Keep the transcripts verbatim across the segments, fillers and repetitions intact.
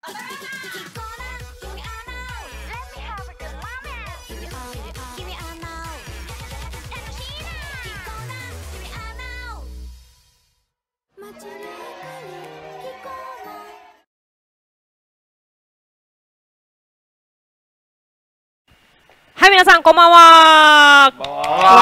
はい、皆さんこんばんは。こんばん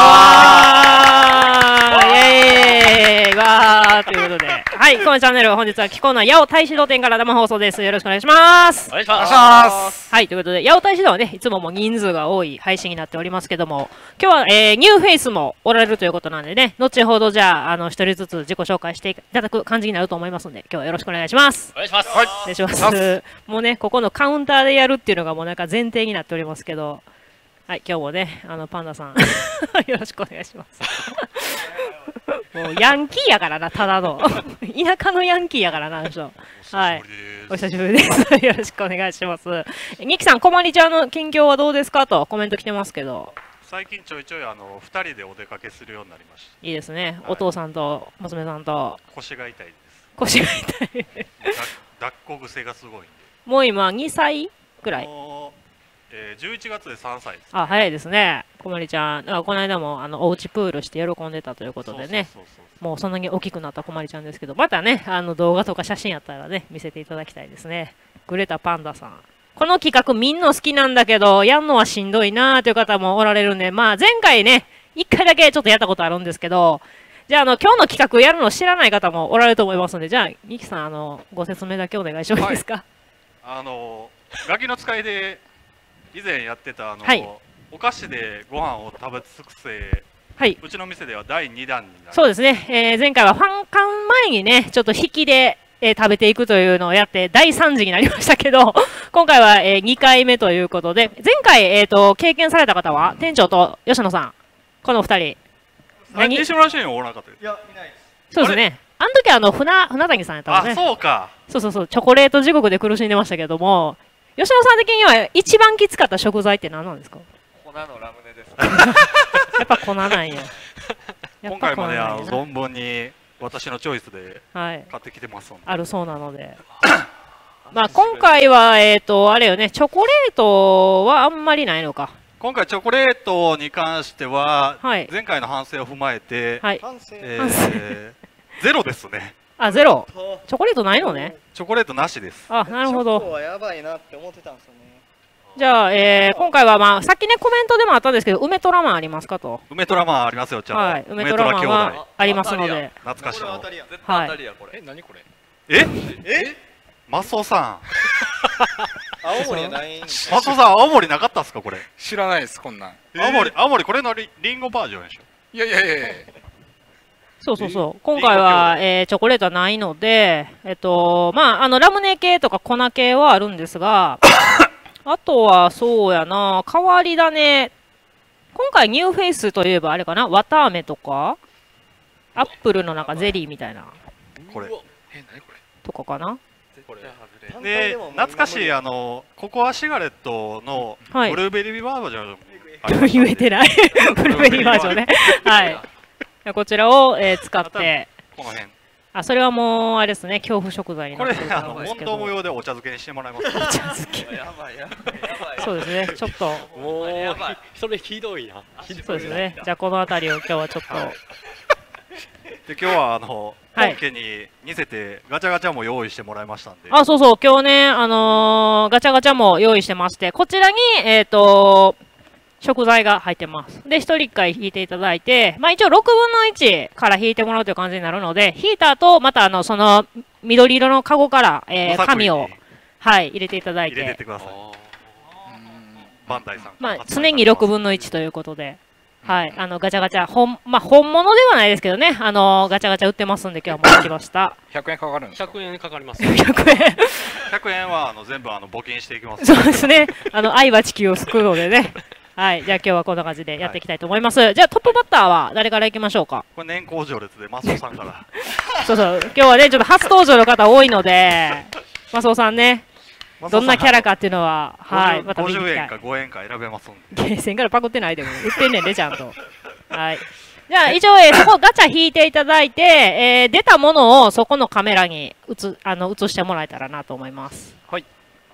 は。イエーイわーということで、はい、このチャンネル本日は貴公な八尾大使堂店から生放送です。よろしくお願いします。 お願いします。 はい、ということで、八尾大使堂はね、いつももう人数が多い配信になっておりますけども、今日は、えー、ニューフェイスもおられるということなんでね、後ほどじゃあ、あの、一人ずつ自己紹介していただく感じになると思いますので、今日はよろしくお願いします。 お願いします。 はい、お願いします。もうね、ここのカウンターでやるっていうのがもうなんか前提になっておりますけど、はい、今日もね、あのパンダさんよろしくお願いします。もうヤンキーやからな、ただの田舎のヤンキーやからな、あの人。はい、お久しぶりです。よろしくお願いします。ニキさん、こまりちゃんの近況はどうですかとコメント来てますけど。 最近ちょいちょいあのふたりでお出かけするようになりました。 いいですね。はい、お父さんと娘さんと。 腰が痛いです。 腰が痛い。 抱っこ癖がすごいんで。 もう今にさいくらい。 えー、じゅういちがつでさんさいです、ね。 あ、早いですね。こまりちゃん、だからこの間もあのおうちプールして喜んでたということでね。もうそんなに大きくなったこまりちゃんですけど、またね、あの動画とか写真やったらね、見せていただきたいですね。グレタパンダさん。この企画みんな好きなんだけど、やんのはしんどいなーという方もおられるんで、まあ前回ね、いっかいだけちょっとやったことあるんですけど、じゃあ、あの、今日の企画やるの知らない方もおられると思いますので、じゃあ、ニキさん、あの、ご説明だけお願いしてもいいですか。 はい、あの、ガキの使いで、以前やってたあの、はい、お菓子でご飯を食べ尽くせ、はい、うちの店ではだいにだんになります。 そうですね、えー、前回はファン館前にねちょっと引きで、えー、食べていくというのをやってだいさんじになりましたけど今回は、えー、にかいめということで、前回、えー、と経験された方は店長と吉野さん、このお二人。 何西村シーンおらなかったです。 いや、いないです。 そうですね、あの時はあの船船谷さんやったんですね。 あ、そうか。 そうそうそう、チョコレート地獄で苦しんでましたけども、吉野さん的には一番きつかった食材って何なんですか？ 粉のラムネです。 やっぱ粉なんや。 今回もね、あの存分に私のチョイスで買ってきてますので、 はい、あるそうなので。まあ今回はえっとあれよね、チョコレートはあんまりないのか。 今回チョコレートに関しては、 はい、 前回の反省を踏まえて、 はい、 えー、ゼロですね。 あ、ゼロ。チョコレートないのね。 チョコレートなしです。 あ、なるほど。 チョコはやばいなって思ってたんですよね。 じゃあ、えー、今回はまあさっきねコメントでもあったんですけど、梅トラマンありますかと。 梅トラマンありますよ、ちゃんと。 はい、梅トラマンはありますので。 懐かしいの。 絶対当たりやこれ。 え、何これ。 え？え？マスオさん。 青森はないんです。 マスオさん、青森なかったっすかこれ。 知らないですこんなん。 青森、青森これのリリンゴバージョンでしょ。 いやいやいやいや。 そうそうそう、今回は、えー、チョコレートはないので、えっと、まあ、あのラムネ系とか粉系はあるんですが、あとはそうやな、変わり種、今回ニューフェイスといえばあれかな、綿あめとか、アップルのなんかゼリーみたいな、 これ、 え、何これとかかな。 で、懐かしい、あの、ココアシガレットのブルーベリーバージョン、 はい、言えてない、ブルーベリーバージョンね。はい。こちらを、えー、使ってこの辺、 あ、それはもうあれですね、恐怖食材になってると思うんですけど、 これあの問答無用でお茶漬けにしてもらいます。 お茶漬けやばいやばい。 そうですね、ちょっともうそれひどいな。 そうですね、じゃあこの辺りを今日はちょっと、はい、 で今日はあの本家に似せてガチャガチャも用意してもらいましたんで、 あ、そうそう、今日ね、あのー、ガチャガチャも用意してまして、こちらにえっと食材が入ってます。で、ひとりいっかい引いていただいて、まあ一応ろくぶんのいちから引いてもらうという感じになるので、引いた後、またあの、その緑色のカゴから、えー、紙を、はい、入れていただいて。 入れてください。バンダイさん。 まあ、常にろくぶんのいちということで、はい、あの、ガチャガチャ、本、まあ本物ではないですけどね、あの、ガチャガチャ売ってますんで、今日は持ってきました。 ひゃくえんかかるんですか？ ひゃくえんかかります。 ひゃくえん。 ひゃくえんはあの全部あの募金していきます。 そうですね。あの、愛は地球を救うのでね。はい、じゃあ今日はこんな感じでやっていきたいと思います。はい、じゃあトップバッターは誰からいきましょうか。 これ年功序列でマスオさんから。 そうそう、今日はねちょっと初登場の方多いので、マスオさんね、どんなキャラかっていうのは、はい、また見ていきたい。 ごじゅうえんかごえんか選べますんで。 ゲーセンからパクってないでも売ってんねんでちゃんと。はい。じゃあ一応、えー、そこガチャ引いていただいて、えー、出たものをそこのカメラに映あの映してもらえたらなと思います。 はい。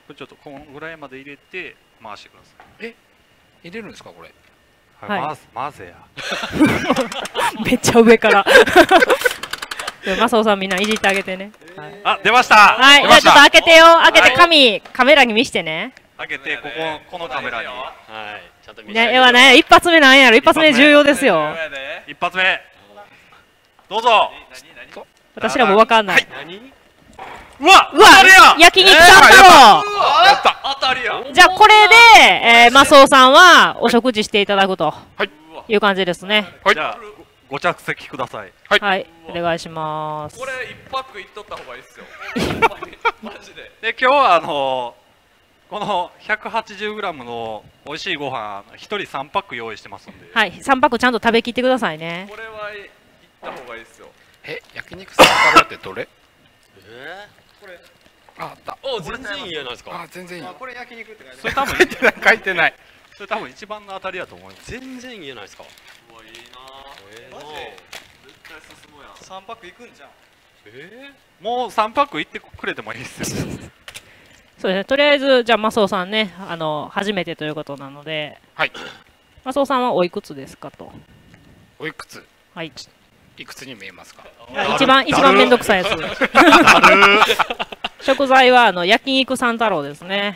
れちょっとこのぐらいまで入れて回してください。 え、入れるんですかこれ。 はい、はい、混ぜや。 めっちゃ上から。マサオさんみんないじってあげてね。 はい、あ、出ました。 はい、じゃあちょっと開けてよ。開けて紙カメラに見してね。 開けてこここのカメラに。はい。 ちゃんと見して。ね、えはね、一発目なんやろ。一発目重要ですよ。 一発目。どうぞ。 私らもわかんない。 うわ、 うわ、焼肉さん太郎。 当たりや。 じゃあこれで、えー、マスオさんはお食事していただくという感じですね。 はい。じゃあご着席ください。 はい。はい、お願いします。 これ一パックいっとった方がいいですよ。マジで。 で今日はあのこの ひゃくはちじゅうグラム の美味しいご飯ひとりさんパック用意してますんで。 はい。さんパックちゃんと食べきってくださいね。 これはいった方がいいですよ。 え、焼肉さん太郎ってどれ？ えー、これ。 あ、あった。 お、全然いいじゃないですか。 あ、全然いい。 これ焼肉ってそれ多分書いてない。書いてない。 それ多分一番の当たりだと思います。 全然いいじゃないですか。うわ、いいな。 えー、マジで絶対進むやん。さんパックいくんじゃん。 えー、もうさんパックいってくれてもいいですよ。 そうですね。とりあえずじゃあマスオさんね、あの初めてということなので、 はい。 マスオさんはおいくつですかと。 おいくつ？ はい。 いくつに見えますか？ 一番一番めんどくさいやつ。食材はあの焼肉さん太郎ですね。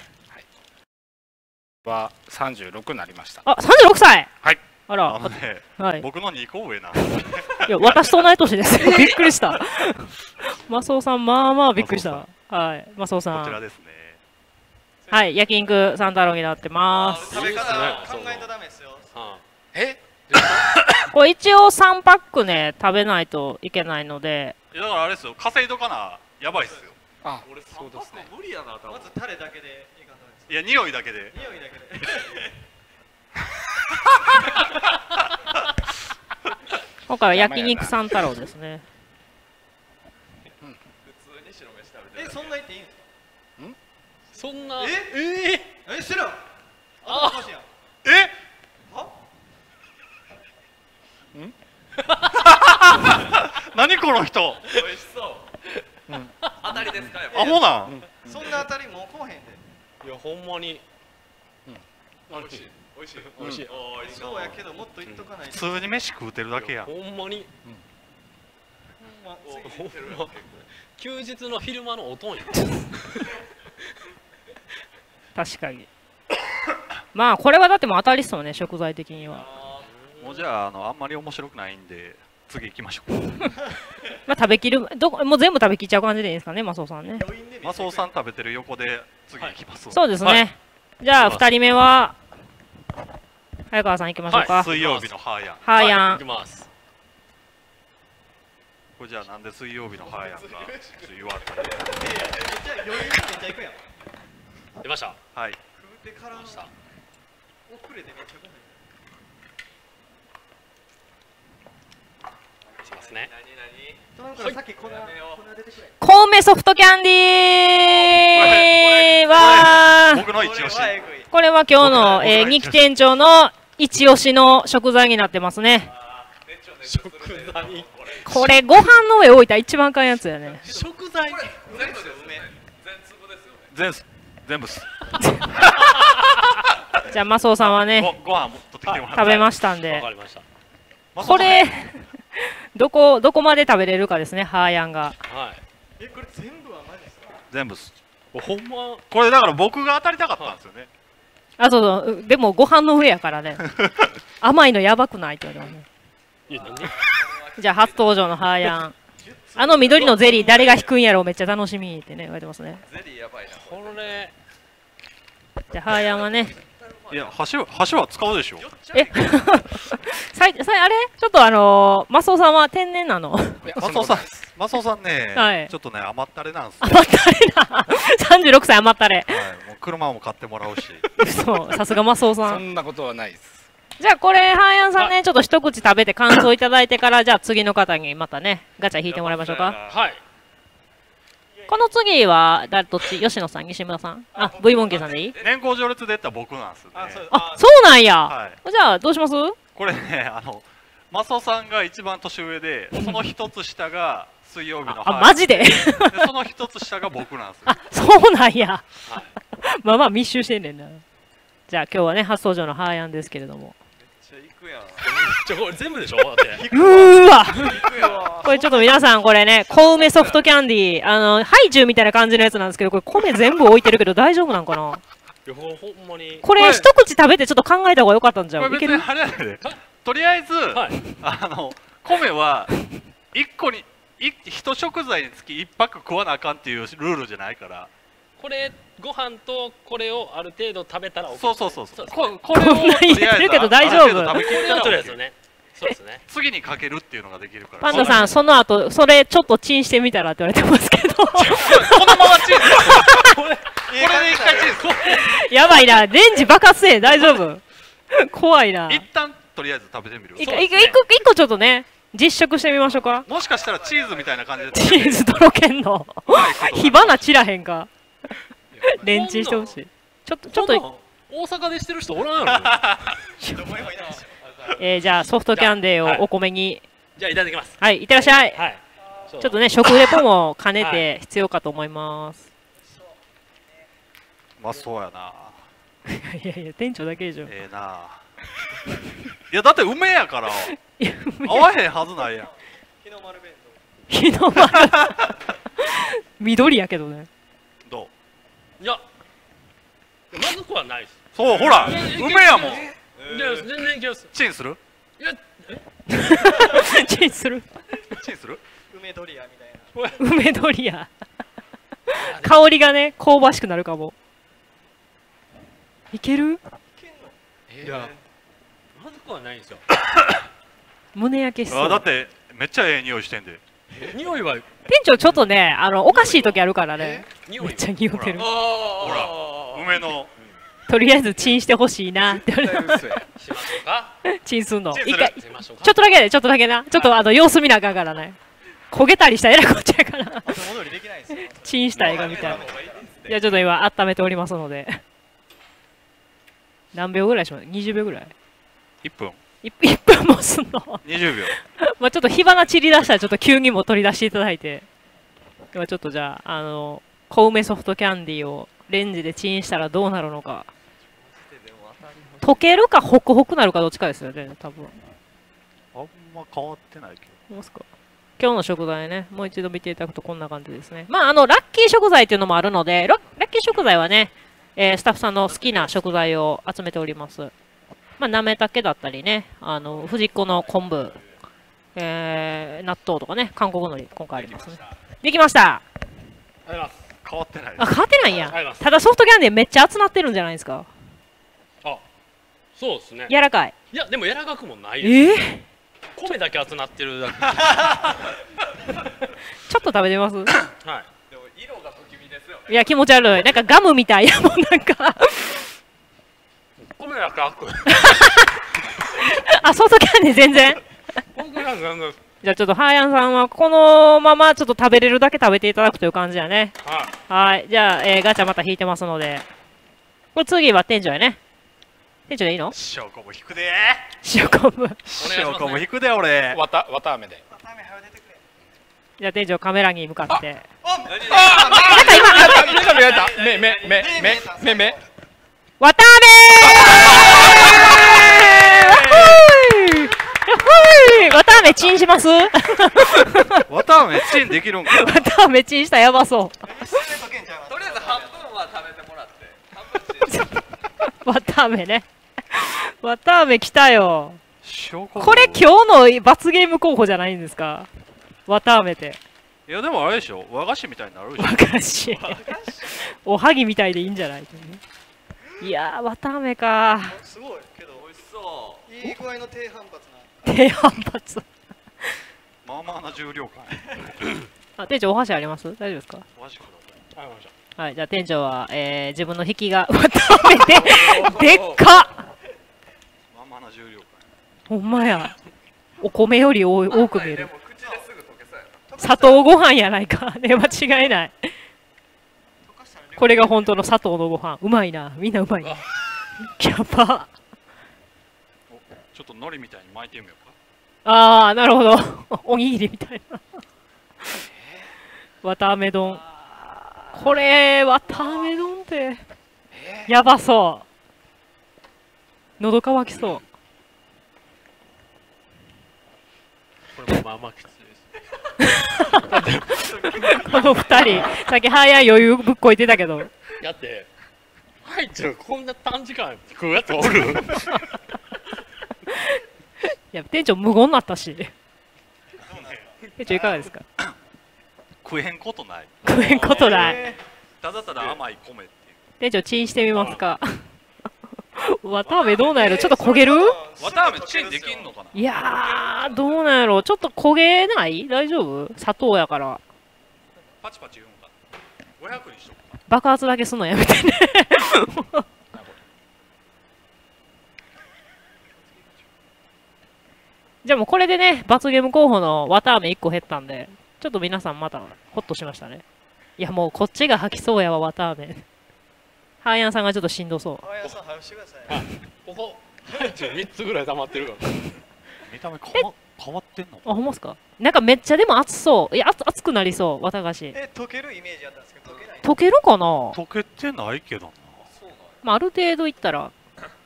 はさんじゅうろくになりました。 あ、さんじゅうろくさい。 はい。 あら。 あのね、 はい。 僕のにこ上なん。 いや、私と同い年ですよ。びっくりした。マスオさん、まあまあびっくりした。はい、マスオさん。 こちらですね。 はい、焼肉さん太郎になってます。 食べ方考えたダメですよ。 え？ これ一応さんパックね食べないといけないので。 だからあれですよ、稼いどかなやばいっすよ。 あ、 俺そうですね。無理やな。 まずタレだけでいいかな。 いや、匂いだけで。 匂いだけで。 今回は焼肉さん太郎ですね。 普通に白飯食べて。 え、そんな言っていいんですか？ そんな。 え？ ええ、知らん。 あ、 え？ は？ ん？何この人？ 美味しそう。当たりですか？ アホなん？ そんな当たりもうこうへんで。 いや、ほんまに。美味しい。美味しい。美味しい。 そうやけどもっと言っとかないと。 普通に飯食うてるだけやん。 ほんまに。ほんま。休日の昼間のおとんや。 確かに。まあこれはだってもう当たりそうね、食材的には。 もうじゃあ、あのあんまり面白くないんで次行きましょう。 まあ食べきる、どこもう全部食べきっちゃう感じでいいですかね、マスオさんね。 マスオさん食べてる横で次行きます。 そうですね。じゃあふたりめは早川さん行きましょうか。 水曜日のハーヤン。 ハーヤン。 行きます。 これじゃあなんで水曜日のハーヤンが言われたら。 じゃあ余裕でめっちゃ行くやん。 出ました。 はい。 食うてからの。遅れてめっちゃごめん。 しますね。 コウメソフトキャンディーは僕の一押し。 これは今日の、えー、二木店長の一押しの食材になってますね。 食材。 これご飯の上置いたら一番あかんやつやね。 食材。 全部ですね。 全部全部っす。 じゃあマスオさんはね、 ご飯取ってきてもらって食べましたんで。 わかりました。 これどこどこまで食べれるかですね、ハーヤンが。 はい。 え、これ全部はマジですか？ 全部っす。 ほんま。 これだから僕が当たりたかったんですよね。 あ、そうそう、でもご飯の上やからね。甘いのやばくないって言われますね。 いや、何？ じゃあ初登場のハーヤン。あの緑のゼリー誰が引くんやろ、めっちゃ楽しみってね言われてますね。 ゼリーやばいな。これ。 じゃあハーヤンはね。 いや、箸は箸は使うでしょ。 え、さいさいあれちょっとあのー、マスオさんは天然なの。 マスオさん、マスオさんね、 はい、 ちょっとね甘ったれなんですよ。 甘ったれな。さんじゅうろくさい甘ったれ。 はい、もう車も買ってもらうし。 そう、さすがマスオさん。 そんなことはないです。 じゃあこれハーヤンさんね、ちょっと一口食べて感想いただいてから、じゃあ次の方にまたねガチャ引いてもらいましょうか。 はい。この次は誰どっち？吉野さん、西村さん？あ、V モンキーさんでいい？ 年功序列で言ったら僕なんですよね。 あ、そうなんや。 はい、 じゃあどうします？ これね、あのマスオさんが一番年上で、その一つ下が水曜日のあ、マジで？ でその一つ下が僕なんですよ。 あ、そうなんや。 はい、 まあまあ密集してんねんな。じゃあ今日はね初登場のハーヤンですけれども。 めっちゃ行くやん。 ちょこれ全部でしょだって。 うーわこれちょっと皆さんこれね小梅ソフトキャンディーあのハイチュウみたいな感じのやつなんですけど、これ米全部置いてるけど大丈夫なんかな。 いやほんまにこれ一口食べてちょっと考えた方が良かったんじゃん。いける？ あれやでとりあえず、はい、あの米はいっこにいち食材につきいっパック食わなあかんっていうルールじゃないから。 これご飯とこれをある程度食べたら OK。 そうそうそうそう。 ここれを入れてるけど大丈夫。 食べきったら OK ですよね。そうですね。 次にかけるっていうのができるから。 パンダさんその後それちょっとチンしてみたらって言われてますけど。このままチンこれこれで一回チン。 やばいなレンジ爆発せん大丈夫。怖いな。 一旦とりあえず食べてみる。 一個一個ちょっとね実食してみましょうか。 もしかしたらチーズみたいな感じでチーズとろけんの火花散らへんか。レンチンしてほしい。ちょっとちょっと大阪でしてる人おらんやろ。 えー、じゃあソフトキャンデーをお米に、 はい、じゃあいただきます。 はい、いってらっしゃい。 はい、 ちょっとね食レポも兼ねて必要かと思います。 まあそうやな。 いやいや店長だけでしょ。 ええな。いやだって梅やから合わへんはずないやん。 日の丸弁当。日の丸。緑やけどね。 どう？いやまずくはないです。 そうほら梅やもん。 いや全然いけます。 チンする？ いやチンする？ チンする？ 梅ドリアみたいな。梅ドリア。香りがね香ばしくなるかも。いける？ いやまずくはないんですよ。 胸焼けしそう。 あだってめっちゃええ匂いしてんで。 匂いは店長ちょっとねあのおかしい時あるからね。めっちゃ匂ってる。 ほら梅の。 とりあえずチンしてほしいなって言われて。チンすんの。一回ちょっとだけでちょっとだけな。ちょっとあの様子見なあかんからね。焦げたりしたらえらいこっちゃから。チンした映画みたい。いやちょっと今温めておりますので。何秒ぐらいします？にじゅうびょうぐらい？ いっぷん。 いっぷんもすんの？ にじゅうびょう。 まあちょっと火花散り出したらちょっと急にも取り出していただいて。今ちょっとじゃああの小梅ソフトキャンディーをレンジでチンしたらどうなるのか。溶けるかホクホクなるかどっちかですよね多分。 あんま変わってないけど。 どうすか。今日の食材ねもう一度見ていただくとこんな感じですね。まああのラッキー食材っていうのもあるのでラッキー食材はね、えー、スタッフさんの好きな食材を集めております。まあなめたけだったりねあの藤子の昆布、えー、納豆とかね韓国海苔今回ありますね。できました。 変わってない。 あ変わってないんや。ただソフトキャンディーめっちゃ熱なってるんじゃないですか。 あそうですね。 柔らかい。 いやでも柔らかくもないです。 えー、 米だけ熱なってるだけ。 ちょっと食べてます？はい。でも色が不気味ですよね。 いや気持ち悪い。なんかガムみたいやもんなんか。 米だけ熱く。 あソフトキャンディー全然。じゃあちょっとハーヤンさんはこのままちょっと食べれるだけ食べていただくという感じだね。はい。はい。じゃあ、えー、ガチャまた引いてますので。これ次は店長やね。店長でいいの？ 塩昆布引くでー。 塩昆布。 塩昆布引くで俺。 わたわたあめで。 じゃあ店長カメラに向かって。 ああなんか今目が見えた。目目目目目目。 わたあめー。わたあめチンします？わたあめチンできるんか。 わたあめチンしたらやばそう。 とりあえず半分は食べてもらって。 わたあめね。わたあめ来たよ。 これ今日の罰ゲーム候補じゃないんですか？わたあめって。 いやでもあれでしょ和菓子みたいになるでしょ。 和菓子。おはぎみたいでいいんじゃない？いやーわたあめか。 すごいけど美味しそう。いい具合の低反発な。低反発。 まあまあな重量感。 あ店長お箸あります？大丈夫ですか？ お箸ください。 はいじゃあ店長は、えー、自分の引きがわたあめででっか。 まあまあな重量感。 ほんまや。お米より多く見える。砂糖ご飯やないか。ね間違いない。これが本当の砂糖のご飯。うまいな。みんなうまいな。やば。 ちょっと海苔みたいに巻いてみようか。 ああなるほど。おにぎりみたいな。わたあめ丼。これわたあめ丼ってやばそう。喉乾きそう。 これもまあまあきついです。 この二人、さっき早い余裕ぶっこいてたけど。 だって、入ってるこんな短時間食うやつおる。 いや、店長無言になったし。店長いかがですか？ 食えんことない。 食えんことない。 ただただ甘い米っていう。 店長チンしてみますか？わたあめどうなんやろ？ちょっと焦げる？ わたあめチンできんのかな？ いやー、どうなんやろ？ちょっと焦げない？大丈夫？砂糖やから。 パチパチ言うんか。ごひゃくにしとくか。 爆発だけすんのやめてね。じゃあもうこれでね、罰ゲーム候補のわたあめいっこ減ったんで、ちょっと皆さんまたホッとしましたね。いやもうこっちが吐きそうやわ、わたあめ。ハーヤンさんがちょっとしんどそう。 ハーヤンさん早くしてください。 ここ、入ってるみっつぐらい溜まってるから。 見た目変わ変わってんの？ あ、ほんまっすか？なんかめっちゃでも熱そう。いや、熱熱くなりそう、わたがし。 え、溶けるイメージあったんですけど、溶けない。 溶けるかな？ 溶けてないけどな。 まあ、ある程度いったら。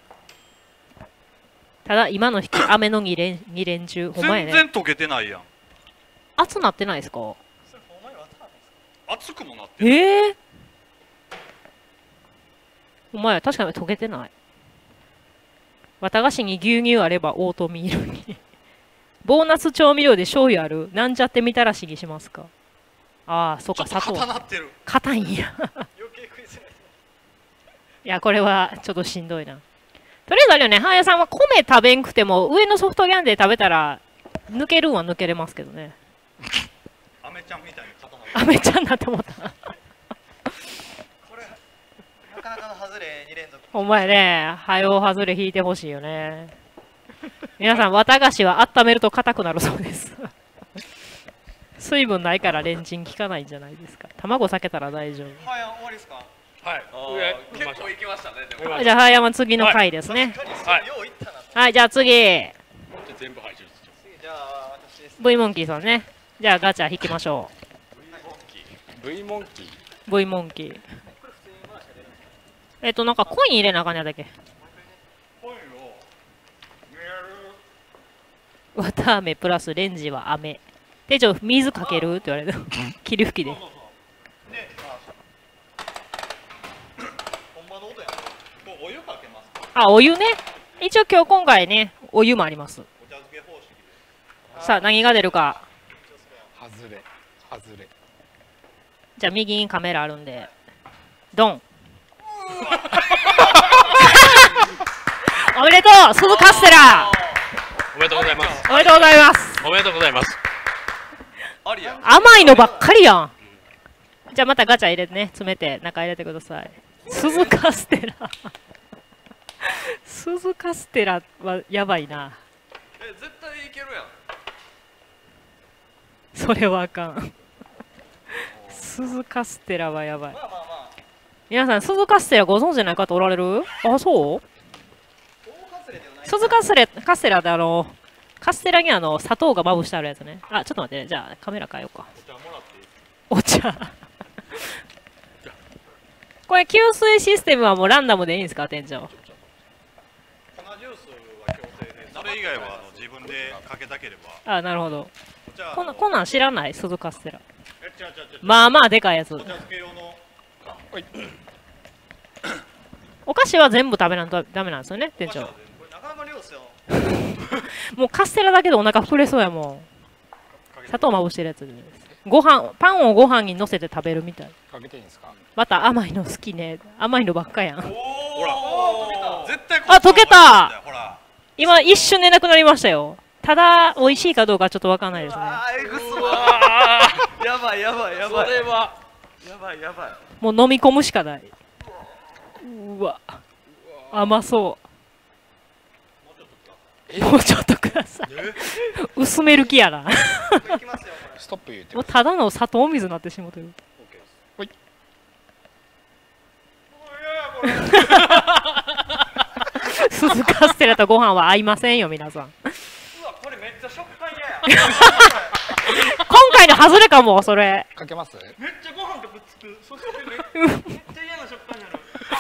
ただ、今の引き、雨のに連に連中、ほんまやね。 全然溶けてないやん。 熱なってないですか？ 熱くもなってる。 ええー。お前確かに溶けてない。綿菓子に牛乳あればオートミールに。ボーナス調味料で醤油ある？なんちゃってみたらしにしますか？ああ、そっか、砂糖。 硬なってる。 硬いんや。いや、これはちょっとしんどいな。とりあえずあれよね、ハーヤさんは米食べんくても、上のソフトキャンデー食べたら、抜けるんは抜けれますけどね。 アメちゃんみたいに固まる。 アメちゃんなって思った。 これ、なかなかの外れに連続。 お前ね、はよ外れ引いてほしいよね。皆さん、綿菓子は温めると硬くなるそうです。水分ないからレンチン効かないんじゃないですか。卵避けたら大丈夫。 ハーヤン終わりですか？ はい。 結構行きましたね。でもじゃあ、ハーヤンは次の回ですね。 はい。 はい、じゃあ次。 全部入ってる。 じゃあ、私です。 V モンキーさんね。じゃあ、ガチャ引きましょう。V モンキー ?V モンキー。えっと、なんかコイン入れなあかんやだっけ。 コインをわたあめプラスレンジは飴。店長、水かけるって言われる。霧吹きで。あ、お湯ね。一応今日今回ね、お湯もあります。さあ、何が出るか。 外れ、外れ。 じゃあ、右にカメラあるんで。ドン。おめでとう、鈴カステラ。 おめでとうございます。 おめでとうございます。 おめでとうございます。 甘いのばっかりやん。じゃあまたガチャ入れてね、詰めて中入れてください。鈴カステラ。鈴カステラはやばいな。 え、絶対いけるやん。 それはあかん。鈴カステラはやばい。 まあまあまあ。 皆さん、鈴カステラご存知ない方おられる？あ、そう鈴カステラ、カステラってあの、カステラにあの砂糖がまぶしてあるやつね。あ、ちょっと待って、ね、じゃあカメラ変えようか。お茶。これ、給水システムはもうランダムでいいんですか、店長。 粉ジュースは強制で、それ以外はあの自分でかけたければ。 あ、なるほど。こんな、こんなん知らない鈴カステラ。まあまあでかいやつ。お菓子は全部食べないとダメなんですよね、店長。もうカステラだけでお腹膨れそうやもん。砂糖まぶしてるやつです。ご飯、パンをご飯にのせて食べるみたい。 かけていいんですか？ また甘いの好きね。甘いのばっかやん。 ほら、絶対あ、溶けた。今一瞬でなくなりましたよ。ただ美味しいかどうかちょっとわかんないですね。 あー、えぐそう。やばいやばいやばい。 それはやばいやばい。 もう飲み込むしかない。うわ、甘そう。もうちょっとください。薄める気やな。 ストップ言ってもうただの砂糖水になってしもてる。 ほい。 鈴カステラとご飯は合いませんよ、皆さん。 うわ、これめっちゃ食感嫌や。 今回の外れかも、それ。 かけます？ めっちゃご飯とくっつく。そしてめっちゃ嫌な食感になる。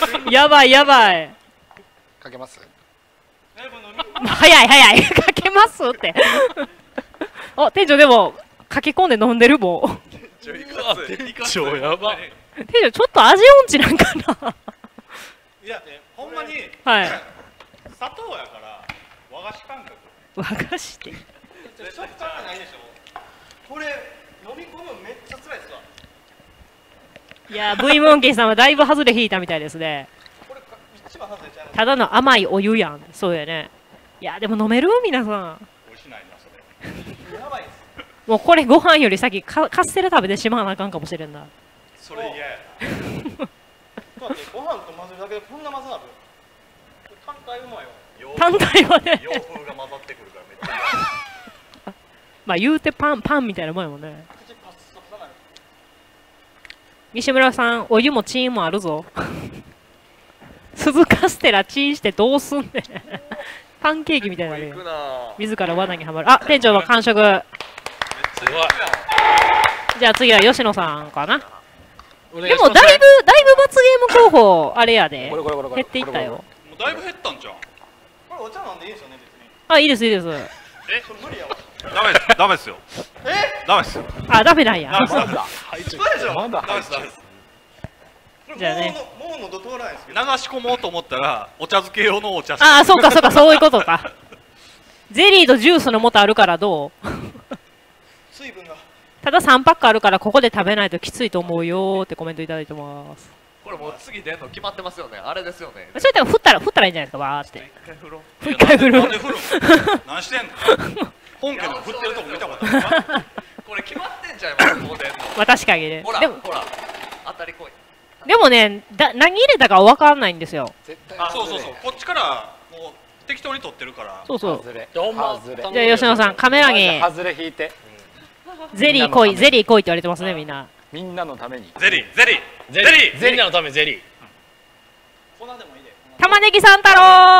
やばいやばい。 かけます。 早い早い。かけますって。あ、店長でも駆け込んで飲んでるもん。 超やばい。 店長ちょっと味音痴なんかな。 いやね、ほんまにはい。 砂糖やから和菓子感覚。 和菓子って。 食感がないでしょ。これ飲み込むめっちゃ辛いですわ。 いやー、V モンキーさんはだいぶ外れ引いたみたいですね。 これ一番外れちゃう。 ただの甘いお湯やん。そうやね。いやでも飲める皆さん。 美味しないなそれ。 やばいです。 もうこれご飯より先カカステラ食べてしまわなあかんかもしれんな。 それ嫌やな。ご飯と混ぜるだけでこんな混ぜなる。単体うまいよ。 単体はね。 洋風が混ざってくるからめっちゃ嫌。 まあ言うてパンパンみたいなもんやもんね。 口パッサパサなる。 西村さん、お湯もチーンもあるぞ。鈴カステラチンしてどうすんねん。パンケーキみたいなね。自ら罠にはまる。あ、店長の完食。 すごい。 じゃあ次は吉野さんかな。でもだいぶだいぶ罰ゲーム候補あれやで。減っていったよ。 もうだいぶ減ったんじゃん。 これお茶飲んでいいですよね別に。 あ、いいですいいです。 え、 無理やわ。 ダメですダメですよ。 え？ ダメですよ。 あ、ダメなんや。 ダメです。 そうでしょ。 まだダメですダメです。 じゃあね。 もう喉通らないですけ流ど。 し込もうと思ったらお茶漬け用のお茶。 ああ、そうかそうか、そういうことか。ゼリーとジュースの素あるからどう？ 水分が。 たださんパックあるからここで食べないときついと思うよーってコメントいただいてます。 これもう次出んの決まってますよね。あれですよね。 それでも振ったら振ったらいいんじゃないですか、わーって。 一回振ろう。 一回振る。 なんで振るん？何してんの？本家でも振ってるとこ見たことある。 これ決まってんじゃん今こう出んの。 まあ確かにね。 ほらでもほら当たりこい。 でもね、だ何入れたか分かんないんですよ。 あ、そうそうそう。こっちからもう適当に取ってるから。 そうそう。 外れ。 ほんま外れ。 じゃあ吉野さん、カメラに外れ引いて。 ゼリー来い、ゼリー来いって言われてますね、みんな。 みんなのために。 ゼリーゼリーゼリーゼリーのためゼリー。粉でもいいで。 玉ねぎさん太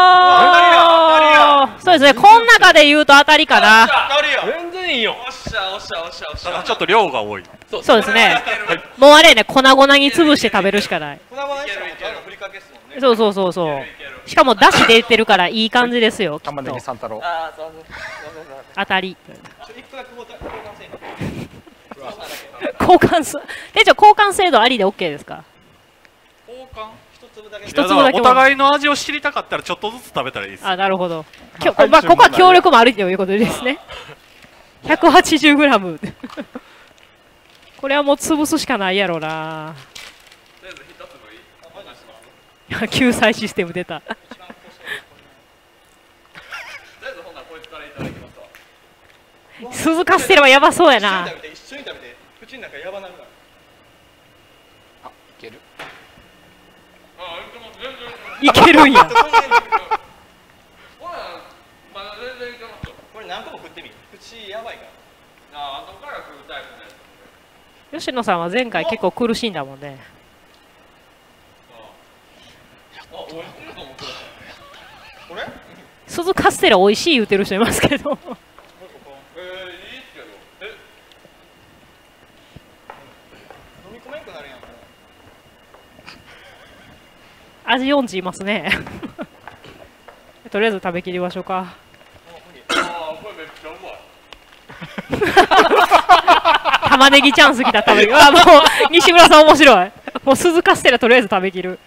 郎。そうですね、こん中で言うと当たりかな。 全然いいよ。 おっしゃおっしゃおっしゃおっしゃ。 ただちょっと量が多い。 そうですね。もうあれね、粉々に潰して食べるしかない。 粉々にしたらもうただのふりかけっすもんね。 そうそうそうそう。しかもだし出てるからいい感じですよ。きっ玉ねぎと三太郎。 ああ、そうそう当たり。 一個だけ交換せん。 交換す。店長交換制度ありで OK ですか？ 交換一粒だけ。 一粒だけお互いの味を知りたかったらちょっとずつ食べたらいいです。 あ、なるほど。きょまあここは協力もあるということですね。ひゃくはちじゅうグラム。これはもう潰すしかないやろうな。救済システム出た。鈴カステラはやばそうやな。 一緒に食べて、口の中やばなるから。 あ、いける。 いけるんや。 これ何個も食ってみ。口やばいから。ああ、後から食うタイプね。 吉野さんは前回結構苦しいんだもんね。 これ？ 鈴カステラ美味しい言うてる人いますけど。味音痴いますね。とりあえず食べきりましょうか。玉ねぎチャンスきた食べきる。あ、もう西村さん面白い。もう鈴カステラとりあえず食べきる。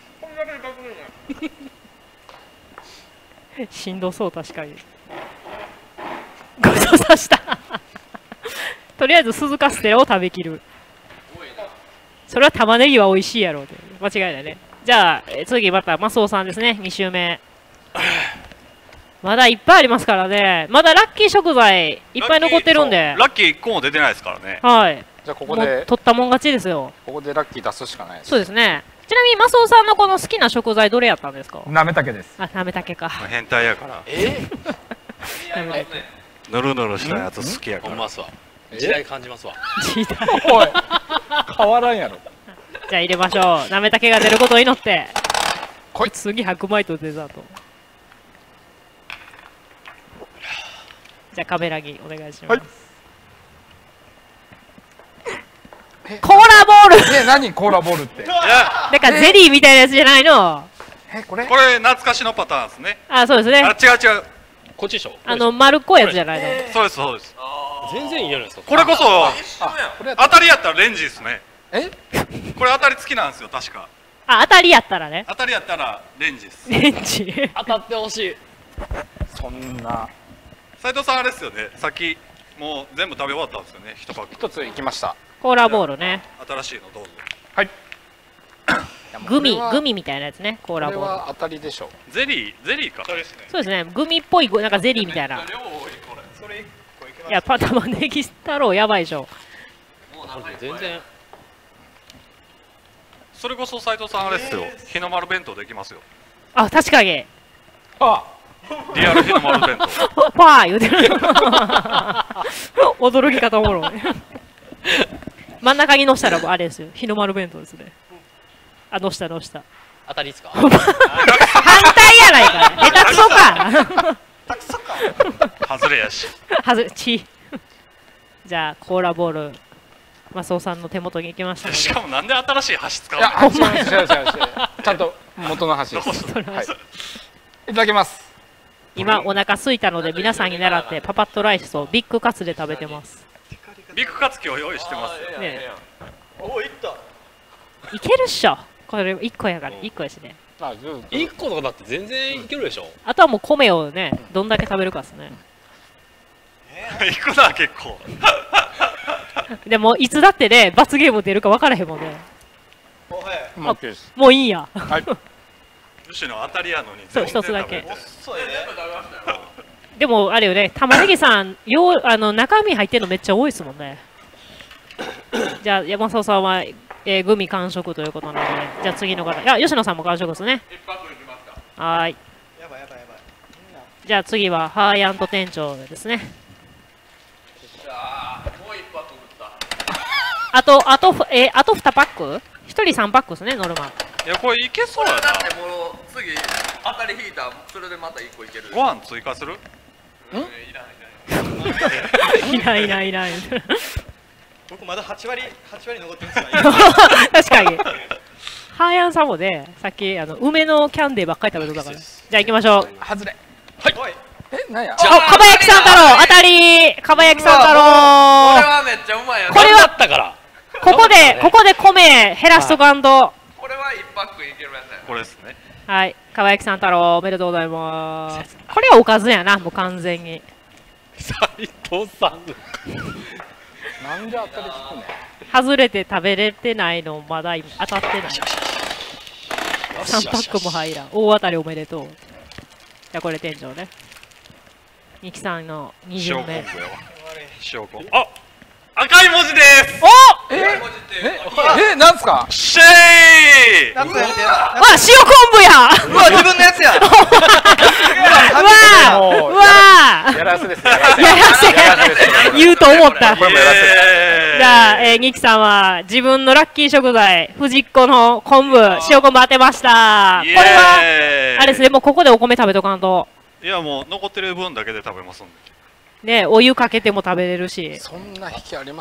しんどそう確かに。ごちそうさました。とりあえず鈴カステラを食べきる。それは玉ねぎは美味しいやろうで間違いないね。じゃあ次またマスオさんですね。に周目。まだいっぱいありますからね。まだラッキー食材いっぱい残ってるんで。 ラッキーいっこも出てないですからね。 はい。 じゃあここで取ったもん勝ちですよ。 ここでラッキー出すしかないです。 そうですね。ちなみにマスオさんのこの好きな食材どれやったんですか？ なめたけです。 あ、なめたけか。 変態やから。 え？ ぬるぬるしたやつ好きやから。 ほんますわ。時代感じますわ。 時代。 おい、変わらんやろ。 じゃあ入れましょう。なめたけが出ることを祈って。 こい次白米とデザート。じゃあカメラにお願いします。 コーラボール。 え、何コーラボールって。 いや、 だからゼリーみたいなやつじゃないの。 え、これ。 これ懐かしのパターンですね。 あ、そうですね。 あ、違う違う。 こっちでしょ。 あの丸っこいやつじゃないの。 そうですそうです。 全然いいじゃないですか。 これこそこれ当たりやったらレンジですね。 え？ これ当たり付きなんですよ確か。 あ、当たりやったらね。 当たりやったらレンジです。 レンジ。 当たってほしい。 そんな。 斉藤さんあれですよね。さっきもう全部食べ終わったんですよね。一パック。 一ついきました。 コーラボールね。 新しいのどうぞ。 はい。 グミグミみたいなやつね。コーラボール。 これは当たりでしょ。 ゼリーゼリーか。 そうですね。グミっぽいなんかゼリーみたいな。いやパ玉ねぎ太郎やばいでしょ。 全然。 それこそ斉藤さんあれですよ。日の丸弁当できますよ。 あ、確かに。 あ。 リアル日の丸弁当。 パー言うてる。驚き方おもろい。真ん中にのしたらあれですよ。日の丸弁当ですね。あ、のしたのした。 当たりですか。 反対やないか。下手くそか。 外れやし。 はずち。じゃあコーラボール。マスオさんの手元に行きましたので。 しかもなんで新しい箸使ういや、 の？ 違う違う違う違う。ちゃんと元の箸です。はい。いただきます。 今お腹空いたので皆さんに習ってパパッとライスとビッグカツで食べてます。 ビッグカツキを用意してますよ。 ね。 お、いった。 いけるっしょ。これいっこやからいっこやしね。 あ、 いっことかだって全然いけるでしょ。 あとはもう米をね、どんだけ食べるかですね。 いくな結構。 でもいつだってね、罰ゲーム出るか分からへんもんね。 もう OK です。 もういいんや。 はい。 むしろ当たりやのに。 そう一つだけ。 そうやね。 でもあれよね、玉ねぎさん、ようあの中身入ってるのめっちゃ多いですもんね。じゃあ山里さんは、えー、グミ完食ということなので、じゃあ次の方、いや吉野さんも完食ですね。はーい。 やばいやばいやばい。 じゃあ次はハーヤント店長ですね。あとあとえー、あとにパック？ひとりさんパックですねノルマ。 いやこれいけそうやな。 だってもう次当たり引いたらそれでまたいっこいける。 ご飯追加する？ いないいないいない。 僕まだはち割はち割残ってるんですか。 確かに。ハーヤンさんもね、さっきあの梅のキャンデーばっかり食べてたから。じゃあ行きましょう。 外れ。 はい。 え、なんや。 お、かば焼きさん太郎当たり。かば焼きさん太郎。 これはめっちゃうまいやつ。 これはあったから。 ここでここで米減らしとかんと。 これはいちパックいけるやつや。 これですね。 はい、かば焼きさん太郎おめでとうございます。これはおかずやな、もう完全に。 斉藤さん。 なんで当たりつくね。 外れて食べれてないのまだ当たってない。さんパックも入らん。大当たりおめでとう。じゃあこれ店長ね。ミキさんのに巡目。 塩昆布。あ、赤い文字です。 お！ え？え、なんすか？ シェイ！ 夏やってや。 あ、塩昆布や。 うわ自分のやつや。 うわうわやらせです。 やらせ言うと思った。 これもやらせ。 じゃあ、えー、ニキさんは自分のラッキー食材藤子の昆布塩昆布当てました。これはあれですね、もうここでお米食べとかんと。 いやもう残ってる分だけで食べますんで。 ね、お湯かけても食べれるし。 そんな引きあります？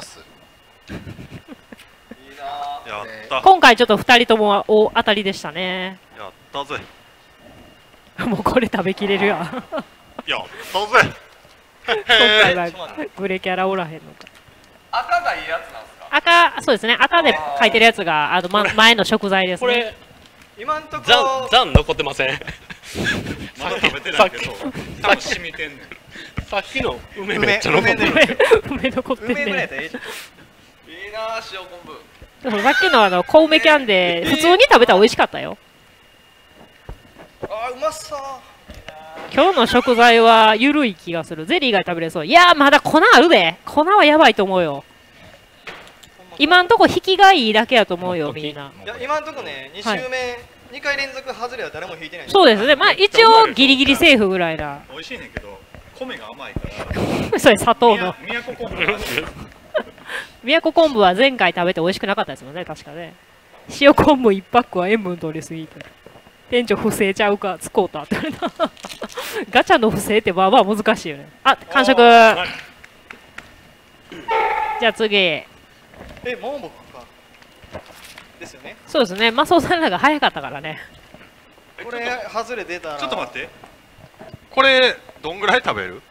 やった。 今回ちょっとふたりとも大当たりでしたね。 やったぜ。 もうこれ食べきれるやん。 やったぜ。 今回はブレキャラおらへんのか。 赤がいいやつなんですか。 赤、そうですね、赤で書いてるやつがあの、ま、前の食材ですね。 これ今んとこ残残残ってません。 まだ食べてないけど多分染みてんねん。 さっきの梅めっちゃ残ってる。 梅残ってん梅梅やねったらいい。いいな塩昆布。 でもさっきのあの小梅キャンデー普通に食べたら美味しかったよ。 あーうまそう。 今日の食材は緩い気がする。ゼリーが食べれそう。いやーまだ粉あるで。粉はやばいと思うよ。今んとこ引きがいいだけやと思うよみんな。 いや今んとこねに週目、はい、にかい連続外れは誰も引いてない。 そうですね。まあ一応ギリギリセーフぐらいな。 美味しいねんけど米が甘いから。 それ砂糖の。 宮古昆布。 宮古昆布は前回食べて美味しくなかったですもんね確かね。塩昆布いちパックは塩分取りすぎて。店長不正ちゃうか使うたってガチャの不正ってばあば難しいよね。あ、完食。じゃあ次。 え、もう僕か。 ですよね。 そうですね。マソさんらが早かったからね。 これ外れ出たら。 ちょっと待って。これどんぐらい食べる？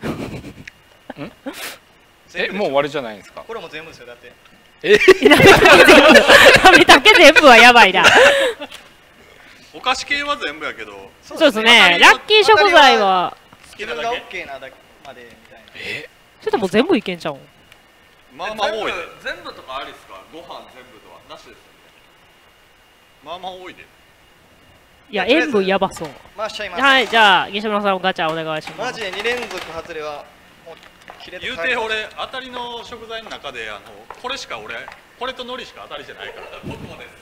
え、もう終わりじゃないんですか？ これも全部ですよ、だって。 え？ 食べたけ全部はやばいな。 お菓子系は全部やけど。 そうですね。ラッキー食材は自分がオッケーなだけまでみたいな。 え？ ちょっともう全部いけんちゃうん。 まあまあ多いで。 全部とかありですか？ご飯全部とはなしですよね。 まあまあ多いで。 いや、塩分やばそう。 回しちゃいます。 はい、じゃあ西村さんガチャお願いします。 マジでに連続外れはもう切れて言うて俺当たりの食材の中であのこれしか俺これと海苔しか当たりじゃないから。僕もです。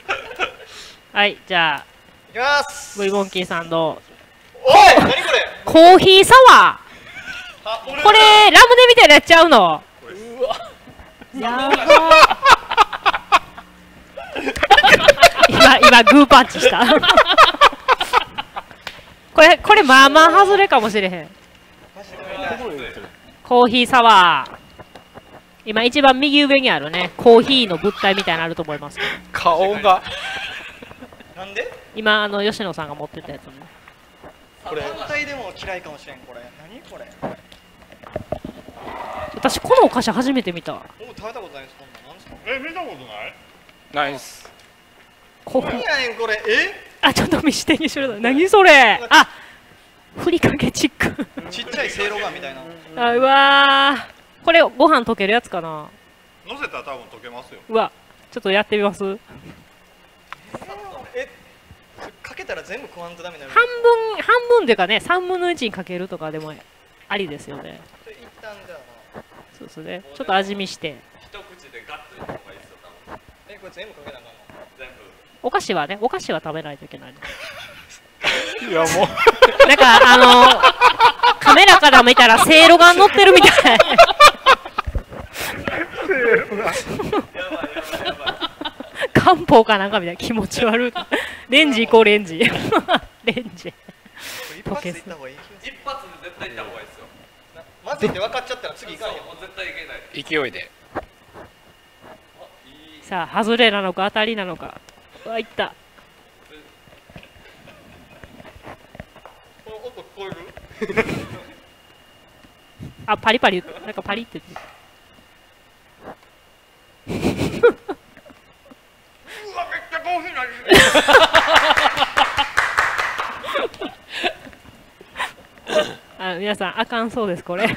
はい、じゃあいきます。 Vモンキーさんのおい、何これ？ コーヒーサワー。これラムネみたいなやっちゃうの。うわ。やば。今今グーパンチした。これこれまあまあ外れかもしれへん。コーヒーサワー。今一番右上にあるね、コーヒーの物体みたいなのあると思います。 顔が。 なんで？ 今あの吉野さんが持ってたやつね。 これ単体でも嫌いかもしれん。これ何これ？ 私このお菓子初めて見た。 もう食べたことないです。こんななんですか？ え見たことない？ ナイス。 コーヒー。 何やねんこれ。え？ あ、ちょっと見してにしろ。何それ。あ、ふりかけチック。 ちっちゃいせいろがんみたいな。 あ、うわー。これご飯溶けるやつかな。 乗せたら多分溶けますよ。 うわ、ちょっとやってみます。 え、かけたら全部食わんとダメになる。 半分半分っていうかね、三分の一にかけるとかでもありですよね。 一旦じゃあ。 そうですね。ちょっと味見して。 一口でガッツリの方がいいですよ多分。 え、これ全部かけなあかんの？ 全部。 お菓子はね、お菓子は食べないといけない。 いやもう。 なんかあのー、カメラから見たらせいろが乗ってるみたい。漢方かなんかみたいな、気持ち悪い。レンジ行こうレンジ。レンジ。 一発でいった方がいい。 一発で絶対行った方がいいですよ。 まずいって分かっちゃったら次行かんよ。 もう絶対いけない。 勢いで。 さあ、外れなのか当たりなのか。うわ、いった。 この音聞こえる？ あ、パリパリ、なんかパリって言って。 うわ、めっちゃコーヒーの味する。 あ、皆さんあかんそうですこれ。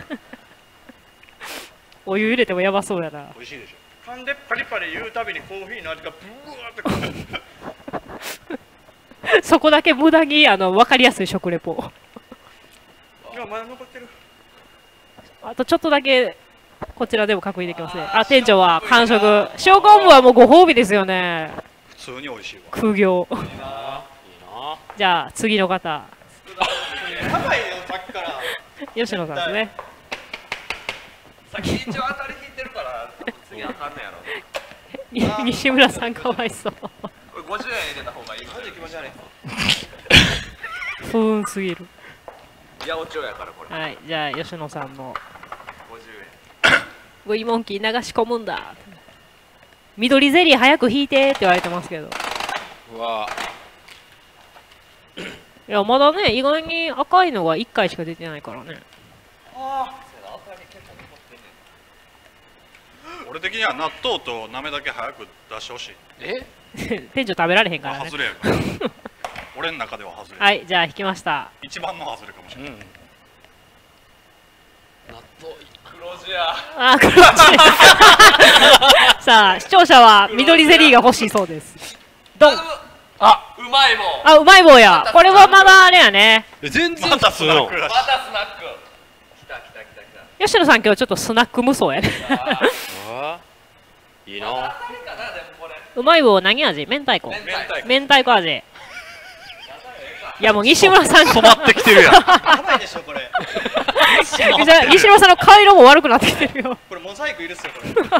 お湯入れてもやばそうやな。 美味しいでしょ。 噛んでパリパリ言うたびにコーヒーの味がブワーってくる。 そこだけ無駄にあの分かりやすい食レポ。 いや、まだ残ってる。 あとちょっとだけこちらでも確認できますね。あ、店長は完食。塩昆布はもうご褒美ですよね。 普通に美味しいわ。 空業。 いいな。 じゃあ次の方。 高いよ、さっきから。 吉野さんですね。 さっき一応当たり引いてるから次あかんねやろ。 西村さんかわいそう。 これごじゅうえん入れた方がいい。 マジ気持ち悪い。 不運すぎる。 八百長やからこれ。 はい、じゃあ吉野さんのごじゅうえん。 グイモンキー流し込むんだ。緑ゼリー早く引いてって言われてますけど。 うわ。 いやまだね、意外に赤いのがいっかいしか出てないからね。 あ俺的には納豆となめだけ早く出してほしい。 え？ 店長食べられへんからね。 まあ外れやから俺の中では外れ。 はい、じゃあ引きました。 一番の外れかもしれない。 うん。納黒字や。 あ、黒字。さあ視聴者は緑ゼリーが欲しいそうです。ドン。 あ、うまいもん。 あ、うまい棒や。これはまだあれやね。 全然またスナックだし。 またスナック。来た来た来た来た。 吉野さん今日ちょっとスナック無双やね。 あいいな。 当たりかなでもこれ。 うまい棒何味？明太子。 明太子。 明太子味。いやもう西村さん染まってきてるやん。 やばいでしょ、これ。 じゃあ西村さんの顔色も悪くなってきてるよ。 これモザイクいるっすよ、これ。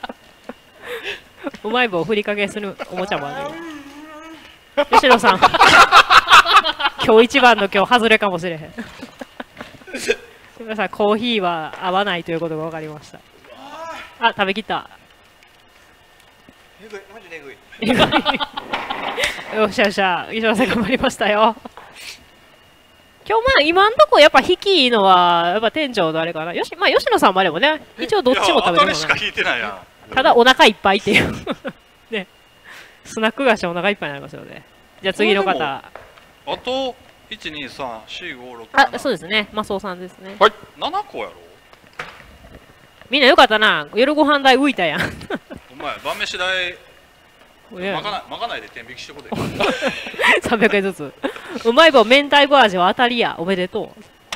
うまい棒を振りかけするおもちゃもある。吉野さん今日一番の今日外れかもしれへん。皆さんコーヒーは合わないということが分かりました。あ、食べきった。 えぐい、マジでえぐい。 よっしゃよっしゃ、石原さん頑張りましたよ。今日まあ今んとこやっぱ引きいいのはやっぱ店長のあれかな。よし、まあ吉野さんもあれもね、一応どっちも食べれる当たりしか引いてないやん。 ただお腹いっぱいっていうね、スナック菓子お腹いっぱいになりますよね。じゃあ次の方。 あといちにさんよんごろく。 あ、そうですね。マスオさんですね。 はい。ななこやろ。 みんなよかったな。夜ご飯代浮いたやん。 お前晩飯代まかないまかないで天引きしてこで。 さんびゃくえんずつ。うまい棒明太子味は当たりや。おめでとう。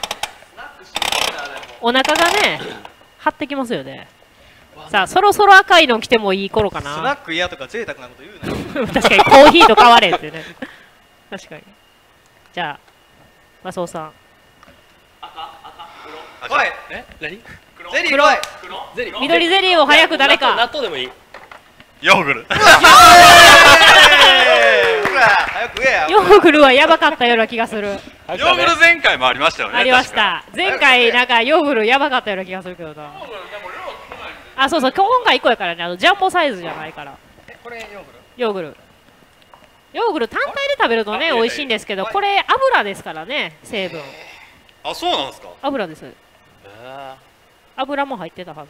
お腹がね、張ってきますよね。さあ、そろそろ赤いの来てもいい頃かな。 スナック嫌とか贅沢なこと言うなよ。 確かにコーヒーと変われってね。確かに。じゃあ、マスオさん。 来い。 え、何？ ゼリー来い。 ゼリー。 緑ゼリーを早く誰か。 納豆でもいい。 ヨーグル。 ほら、早く食えや。 ヨーグルはやばかったような気がする。 ヨーグル前回もありましたよね。 ありました。前回なんかヨーグルやばかったような気がするけどな。あ、そうそう、今回いっこやからね、あのジャンボサイズじゃないから。 これヨーグル？ ヨーグル。ヨーグル単体で食べるとね、美味しいんですけど、これ油ですからね、成分。 あ、そうなんですか。 油です。油も入ってたはず。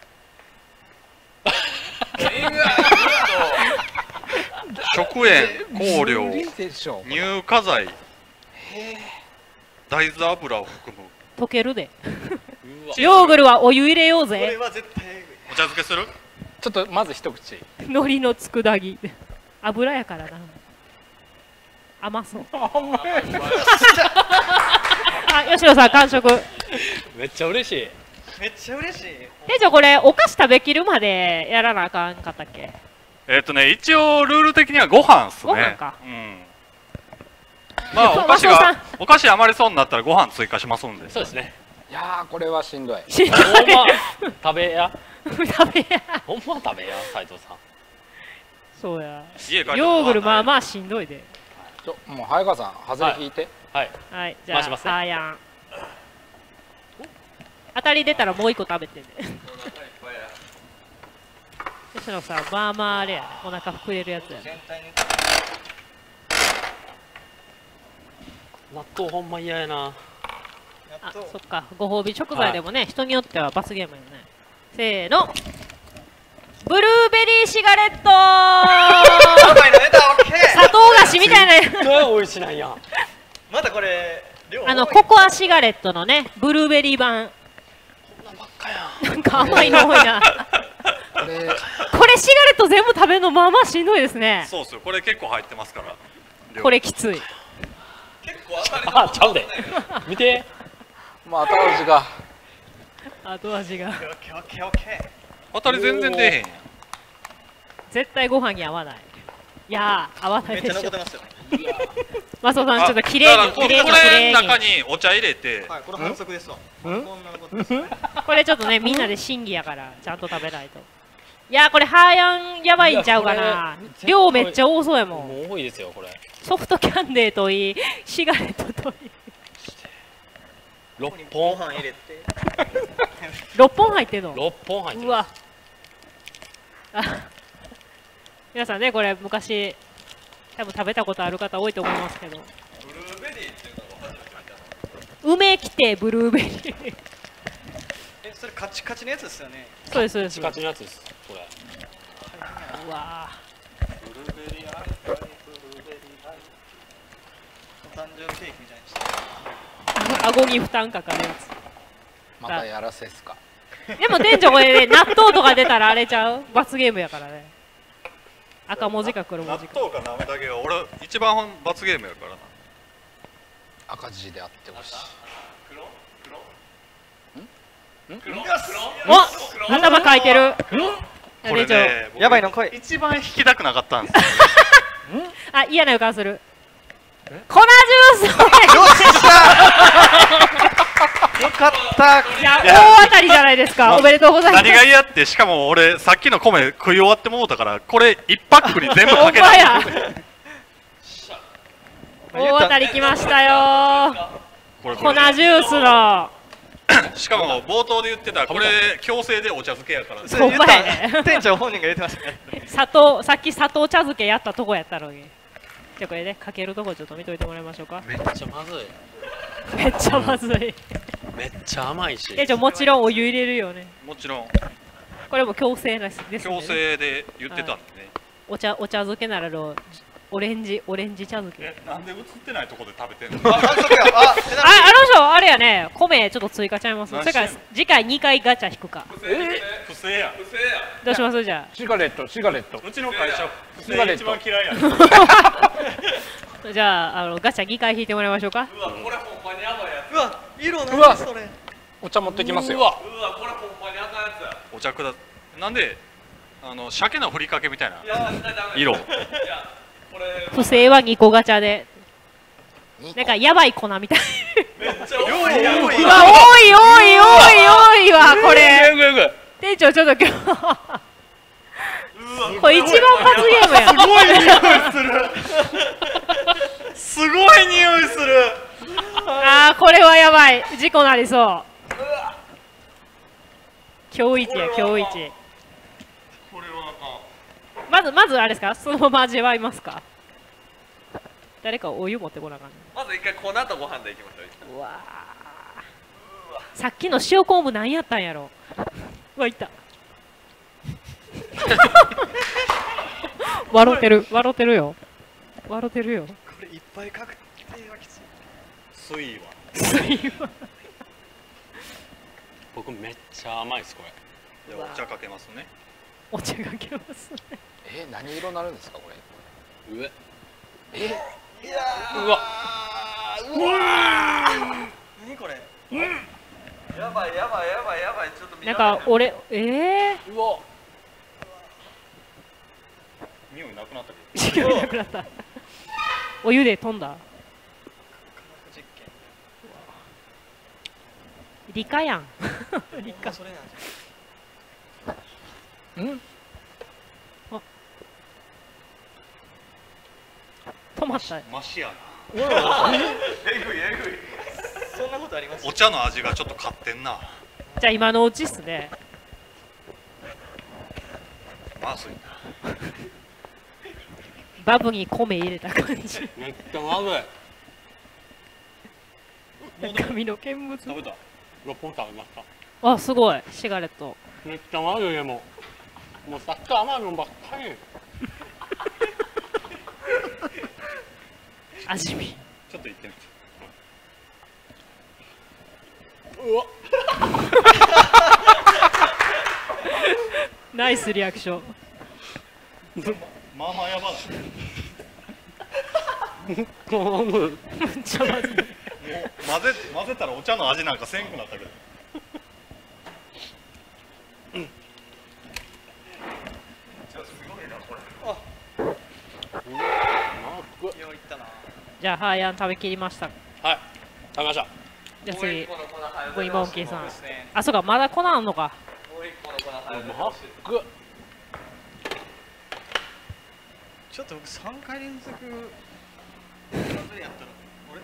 食塩、香料、乳化剤、大豆油を含む。 溶けるで。ヨーグルはお湯入れようぜ。 これは絶対えぐい。 お茶漬けする？ ちょっとまず一口。 海苔の佃煮。油やからな。甘そう。あ、吉野さん完食。 めっちゃ嬉しい。 めっちゃ嬉しい。 店長これお菓子食べきるまでやらなあかんかったっけ？ えっとね、一応ルール的にはご飯っすね。 ご飯か。 うん。まあお菓子がお菓子余りそうになったらご飯追加しますんで。 そうですね。 いやーこれはしんどい。 しんどい。 ほんま食べや。 食べや。 ほんま食べや、斉藤さん。 そうや。 家帰ってヨーグルまあまあしんどいで。 ちょもう早川さん外れ引いて。 はい。 はい、じゃあ回しますねサーヤン。当たり出たらもう一個食べてね。吉野さん、まあまああれやね、お腹膨れるやつやね。 納豆ほんま嫌やな。 あ、そっか、ご褒美食材でもね、はい、人によっては罰ゲームよね。せーの。ブルーベリーシガレット砂糖菓子みたいな。 絶対美味しないやん。 まだこれ、 あの、ココアシガレットのね、ブルーベリー版。 こんなんばっかやん。 なんか甘いの多いな。 これ、 これシガレット全部食べるのまあまあしんどいですね。 そうっすよ、これ結構入ってますから。 これきつい。 結構当たりあ、ちゃうで。見て。 もう後味が。 後味が。 当たり全然出えへんやん。 絶対ご飯に合わない。いやー、合わないでしょ。 めっちゃ残ってますよ。 マスオさん、ちょっと綺麗に、綺麗に、綺これ麗に。 の中にお茶入れて。 はい、これ反則ですわ。こんなことです。 これちょっとね、みんなで審議やから、ちゃんと食べないと。いやー、これハーヤンやばいんちゃうかな。量めっちゃ多そうやもん。 もう多いですよ、これ。 ソフトキャンデーといい、シガレットといい。 六本ご飯入れて。 ろっぽん入ってんの。 六本入ってる。 うわ。あ、皆さんね、これ昔、多分食べたことある方多いと思いますけど。梅きてブルーベリー。 え、それカチカチのやつですよね。 そうです、そうです。 カチカチのやつです、これ。 うわお誕生日ケーキみたいにして。 あ顎に負担かかるやまたやらせっすか。 つ。でも店長これね、納豆とか出たらあれちゃう罰ゲームやからね。赤文字か黒文字か。 納豆かなめだけが俺一番罰ゲームやからな。 赤字であってほしい。 お、頭かいてる。 これね、 やばいの来い。 一番引きたくなかったんですよ。 あ、嫌な予感する。粉ジュース。 よっしゃよかった。 いや、大当たりじゃないですか。おめでとうございます。 何が嫌って、しかも俺さっきの米食い終わってもうたから、これ一パックに全部かけた。 大当たりきましたよ。粉ジュースのしかも冒頭で言ってたこれ強制でお茶漬けやから。 そうまやね。 店長本人が言ってましたね。 砂糖さっき砂糖茶漬けやったとこやったのに。じゃあこれねかけるとこちょっと見といてもらいましょうか。 めっちゃまずい。 めっちゃまずい。 めっちゃ甘いし。 えじゃあもちろんお湯入れるよね。 もちろん。 これも強制ですね。 強制で言ってたんでね。 お茶お茶漬けならのオレンジオレンジ茶漬け。 えなんで映ってないとこで食べてんの？ あ、反則や。あ、 あ、あの人あれやね、米ちょっと追加ちゃいます。それから次回にかいガチャ引くか。 不正や。 不正や。 どうしますじゃシガレットシガレット。 うちの会社不正一番嫌いやね。 あ。じゃああのガチャにかい引いてもらいましょうか。 うわ、これほんまにやばいやつ。 うわ、色うわなんそれ。 お茶持ってきますよ。 うわ、 うわ、これほんまにあかんやつや。 お茶くだ。なんであの鮭のふりかけみたいないや、ダメ。 色。 いや、これ不正はにこガチャで。なんかやばい粉みたい。 めっちゃ多いやん。 うわ多い多い多い多いわこれ。店長ちょっと今日。これ一番罰ゲームや。 すごい匂いする。すごい匂いする。 ああこれはやばい事故なりそう。今日一や今日一。 これはあかん。 まずまずあれですかそのまま味わいますか。誰かお湯持ってこなあかんね。 まず一回粉とご飯でいきましょう。 うわーさっきの塩昆布何やったんやろ。うわいった笑ってる笑ってるよ笑ってるよ。 これいっぱい確定はきつい。 水は。 僕めっちゃ甘いですこれ。 じゃあお茶かけますね。 お茶がけますね。 え何色になるんですかこれ。 上。 えうわ。 うわ。何これ。 やばいやばいやばいやばい、ちょっと見なんか俺ええうわ。 匂いなくなったけー、違うなくなったお湯で飛んだ。 実験。 理科やん理科。 それなんじん止まった。 ど。マシやな。 えぐいえぐい。 そんなことあります。 お茶の味がちょっと勝ってんな。 じゃあ今のうちっすね。 まずいな。 バブに米入れた感じ。 めっちゃまずい。 髪の見物。 食べた。 ろっぽん食べました。 あすごいシガレット。 めっちゃまずいでも。もうさっき甘いのばっかり。 味見。 ちょっと言ってみて。 うわ。 ナイスリアクション。 まあまあやばない。 めっちゃまずい。 もう混ぜ混ぜたらお茶の味なんかせんくなったけど。 よういったな。 じゃあハーヤン食べきりました。 はい。食べました。 じゃあ次もう一個の粉入るブイモンキーさん。 ですね。 あそうかまだ粉あんのか。 もう一個の粉入る。 マック。 ちょっと僕三回連続。まずいやったら。俺。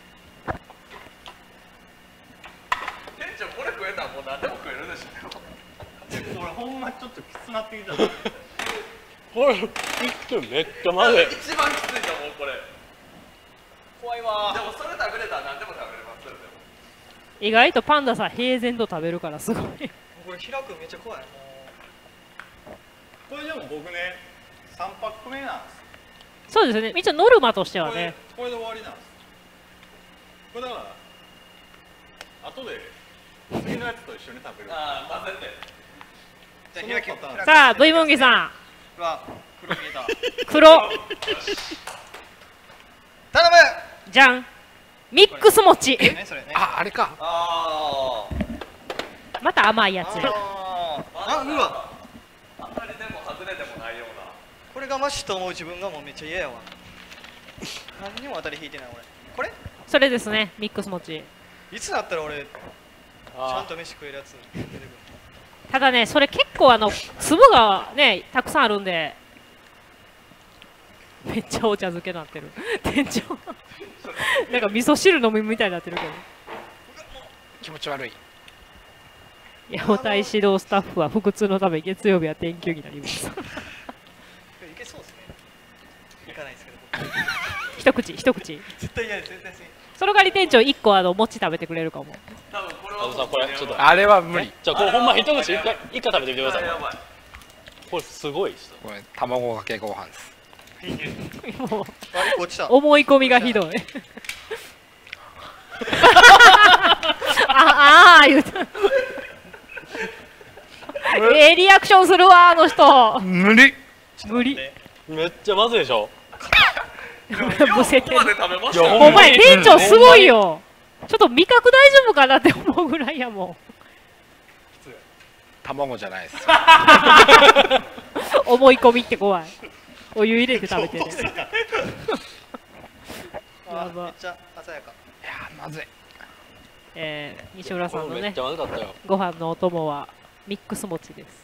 店長これ食えたらもう何でも食えるでしょ。 俺ほんまちょっときつなってきた。 これ、めっちゃまずい。 一番きついと思うこれ。 怖いわでもそれ食べれたら何でも食べれますよ。でも意外とパンダさん平然と食べるからすごい。 これ開くめっちゃ怖い。もこれでも僕ねさんパック目なんです。 そうですね一応ノルマとしてはこれね。 これで終わりなんです。これだから後で次のやつと一緒に食べる。 ああ混ぜて。 う。じゃあ開きそのパターンさあ V モンキーさうわ、黒見えた。 ん黒頼む。 じゃんミックス餅。 ねそれね。 ああれか。 あまた甘いやつ。 あーあ、うわ。 あ。当たりでも外れでもないような。 これがマシと思う自分がもうめっちゃ嫌やわ。何にも当たり引いてない俺。これ？ それですねミックス餅。 いつだったら俺ちゃんあと飯食えるやつ出てくる。 ただねそれ結構あの粒がねたくさんあるんでめっちゃお茶漬けになってる店長なんか味噌汁飲みみたいになってるけど。 気持ち悪い。 八百隊指導スタッフは腹痛のため月曜日は天休になります。 いけそうですね。いかないですけど。 一口一口。 絶対嫌です。絶対嫌です。 その代わり店長一個あの餅食べてくれるかも。 多分これあのさこれちょっとあれは無理。 じゃあこれほんま一口一回一回食べてみてください。これすごいです。 これ卵かけご飯です。 もうあ、一個落ちた。 思い込みがひどい。ああー言うた。ええリアクションするわあの人。 無理。 無理。 めっちゃまずいでしょ。 むせてる。 ここまで食べましたよ。 お前店長すごいよ。ちょっと味覚大丈夫かなって思うぐらいやもん。 卵じゃないです。 思い込みって怖い。お湯入れて食べてる。 あ、めっちゃ鮮やか。 いやーまずい。 えー、西村さんのねめっちゃまずかったよ。 ご飯のお供はミックス餅です。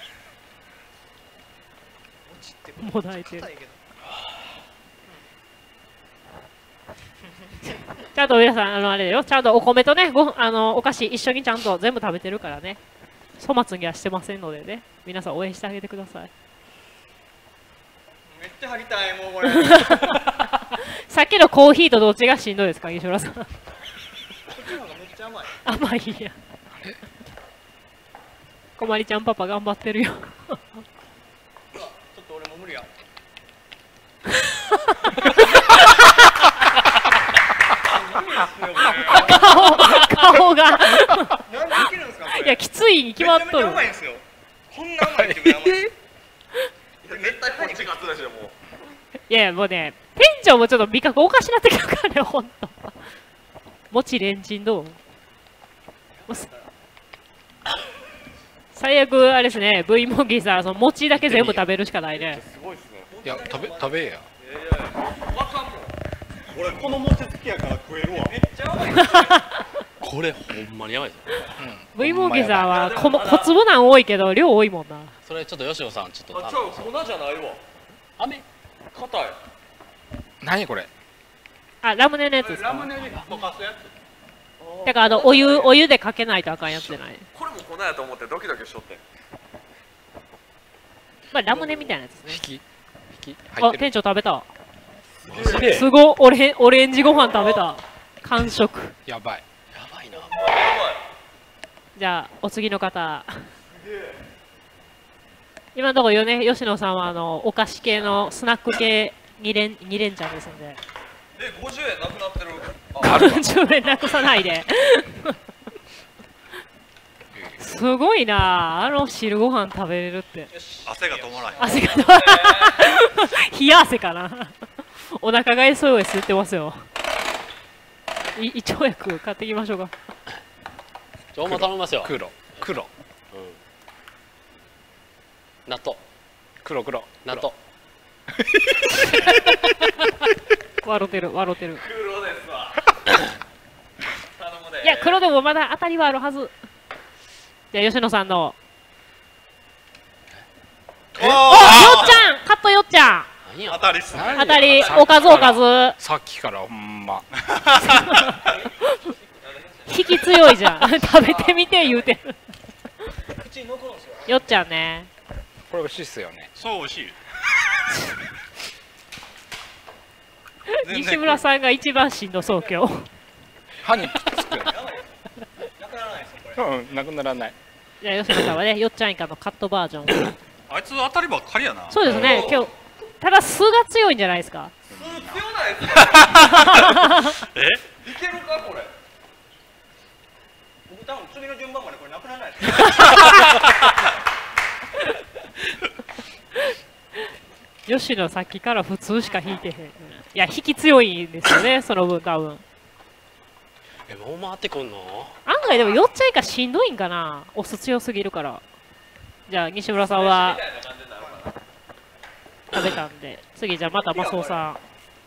餅ってもだえてる。 硬いけど。 ちゃんと皆さんあのあれだよ。ちゃんとお米とねごあのお菓子一緒にちゃんと全部食べてるからね。粗末にはしてませんのでね。皆さん応援してあげてください。 めっちゃ吐きたいもうこれ。 さっきのコーヒーとどっちがしんどいですか西村さん。 こっちの方がめっちゃ甘い。 甘いや。こまりちゃんパパ頑張ってるよ。 うわ、ちょっと俺も無理や。 顔顔が。 なんでいけるんですかこれ。 いやきついに決まっとる。 めちゃめちゃ甘いんですよ。こんな甘いってぐらい甘いです。 絶対こっち勝つでしょもう。 いやいやもうね店長もちょっと味覚おかしなってきたからねほんと。餅レンチンどう？もうす最悪あれですね V モンキーさんその餅だけ全部食べるしかないね。 すごいっすね。 いや食べ食べや。 わかんもん。 俺この餅好きやから食えるわ。めっちゃ甘い。 これほんまにやばいですよ。 うん。 V モンキーさんはこも小粒なん多いけど量多いもんな。 それちょっと吉野さんちょっとあ、ちょ粉じゃないわ。 雨硬い。 何これ。 あラムネのやつですか。 ラムネで溶かすやつ。 だからあのお湯お湯でかけないとあかんやつじゃない。 これも粉やと思ってドキドキしとって。 まあラムネみたいなやつですね。 引き引きあ入ってる。 店長食べた。 マジですごいオレオレンジご飯食べた。完食。 やばい。 やばいな。 じゃあお次の方。今のところよね吉野さんはあのお菓子系のスナック系に連二連チャンですんで。 え、ごじゅうえんなくなってる。 じゅうえんなくさないで。すごいなあの汁ご飯食べれるって。 汗が止まらない。 汗が止まらない冷や汗かな。お腹が エスオーエス 言ってますよ。い胃腸薬買ってきましょうか。 じゃあほんま頼みますよ。 黒黒納豆黒黒納豆。 笑ってる笑ってる。 黒ですわ。頼むで。 いや黒でもまだ当たりはあるはず。じゃあ吉野さんの。およっちゃんカットよっちゃん。 何や当たりっすね。 当たりおかずおかず。 さっきからほんま。 引き強いじゃん。食べてみて言うてる。 口に残るんですよ。 よっちゃんね。 これ美味しいっすよね。 そう美味しい。 西村さんが一番しんどそう今日。 歯にくっつく。 なくならないですよこれ。 うんなくならない。 じゃあ吉野さんはねよっちゃん以下のカットバージョン。 あいつ当たりばっかりやな。 そうですね今日ただ素が強いんじゃないですか。 普通強ないですか。 え？ いけるかこれ。 僕多分次の順番までこれなくならないです。 吉野さっきから普通しか引いてへん。いや引き強いんですよねその分多分。 えもう回ってくんの？ 案外でもよっちゃん以下しんどいんかな。お酢強すぎるから。じゃあ西村さんは食べたんで次じゃあまたマスオさ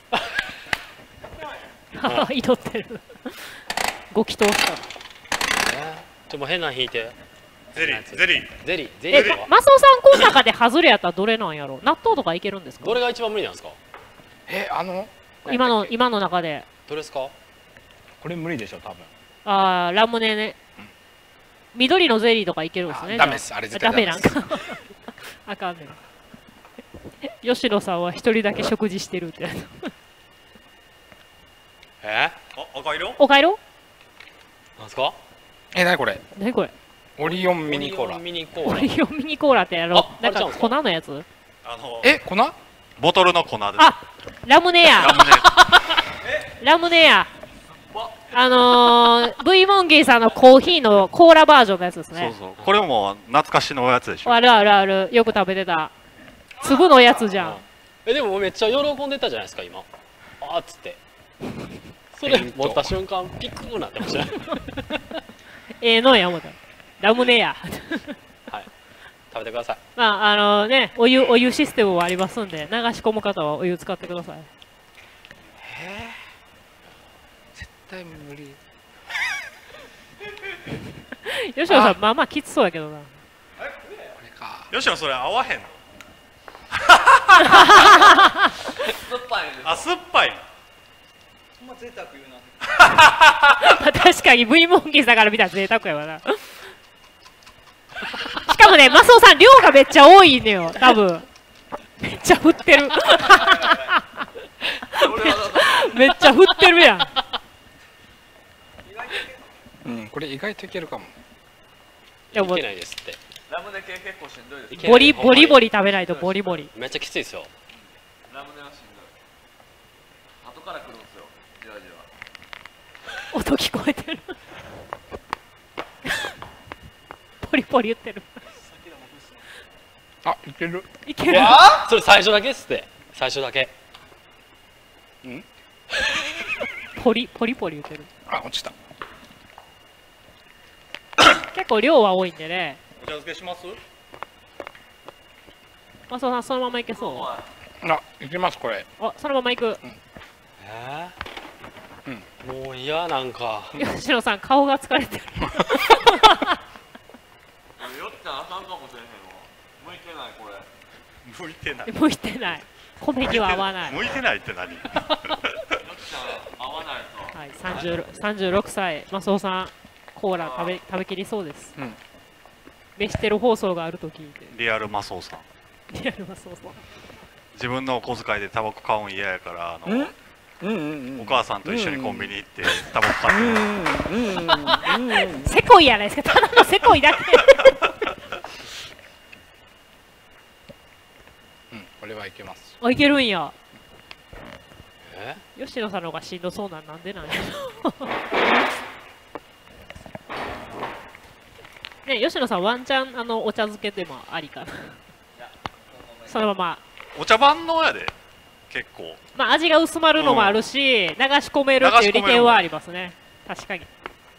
ん。祈ってる。ご祈祷した。 ちょっともう変なの引いて。 ゼリーゼリー。 ゼリーゼリえーとか。 マスオさんこの中で外れやったらどれなんやろ。納豆とかいけるんですか。 どれが一番無理なんですか？ えあの今の今の中で。 どれですか？ これ無理でしょ多分。 あーラムネね。 緑のゼリーとかいけるんですね。 ダメです、あれ絶対ダメなんか。あかんねん。吉野さんは一人だけ食事してるって。 えー、赤色？ おかえろ？ なんすか？ え、なにこれ？ なにこれ？ オリオンミニコーラ。 ミニコーラ。 オリオンミニコーラってやろ。 あ、 なんか粉のやつ？ あのえ、粉？ ボトルの粉です。 あ、ラムネや。 ラムネ。 ラムネや。あのー、V モンキーさんのコーヒーのコーラバージョンのやつですね。 そうそう。これも懐かしのおやつでしょ。 あるあるある。よく食べてた。粒のやつじゃん。 え、でもめっちゃ喜んでたじゃないですか今。あーっつって。それ持った瞬間ピクーなってました。 ええのや思った。ラムネや。 はい。食べてください。 まああのね、お湯お湯システムもありますんで、流し込む方はお湯使ってください。 絶対無理。 吉野さんまあまあきつそうやけどな。 これか。 吉野それ合わへんの？ 酸っぱいんです。 あ、酸っぱい。 ほんま贅沢言うな。 確かに V モンキーさんから見たら贅沢やわな。しかもね、マスオさん量がめっちゃ多いのよ、多分。めっちゃ振ってる。めっちゃ振ってるやん。 うん、これ意外といけるかも。 いやもういけないですって。 ラムネ系結構しんどいです。 ボリボリボリ食べないとボリボリ。 めっちゃきついですよ。 ラムネはしんどい。後から来るんですよ。じわじわ。 音聞こえてる。ポリポリ言ってる。 あ、いける。 いける。 それ最初だけっすって。最初だけ。 ん？ ポリポリポリ言ってる。 あ、落ちた。 結構量は多いんでね。 お茶漬けします？ マスオさんそのままいけそう。 あ、いけますこれ。 あ、そのままいく。 えー、もう嫌なんか。 吉野さん顔が疲れてる。 酔っちゃあかんかもしれへんわ。向いてないこれ。 向いてない。 向いてない。米には合わない。 向いてないって何？ 酔っちゃ合わないと。 はい、三十三十六歳マスオさんコーラ食べ食べきりそうです。 うん。 飯テロ放送があると聞いて。 リアルマスオさん。 リアルマスオさん。 自分のお小遣いでタバコ買うん嫌やからあの。 うんうんうん。 お母さんと一緒にコンビニ行ってタバコ買ってうんうんうん。 せこいやないですか。ただのせこいだけ。 うん、これはいけます。 あ、いけるんや。 え？ 吉野さんの方がしんどそうなんなんでなんや。ね、吉野さんワンチャンあのお茶漬けでもありかな。そのまま。 お茶番のやで結構。 まあ味が薄まるのもあるし、流し込めるっていう利点はありますね。確かに。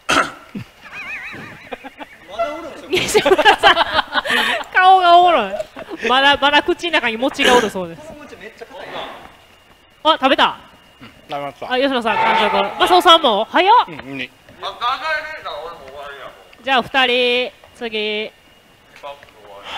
まだおるんですよ。 西村さん、顔がおもろい。まだまだ口の中に餅がおるそうです。 この餅めっちゃ硬いな。 あ、食べた。 食べました。 あ、吉野さん完食。マスオさんも早っ。 うん、無理。 あ、考えれんから俺も終わりやもん。 じゃあ二人次。 パッと終わ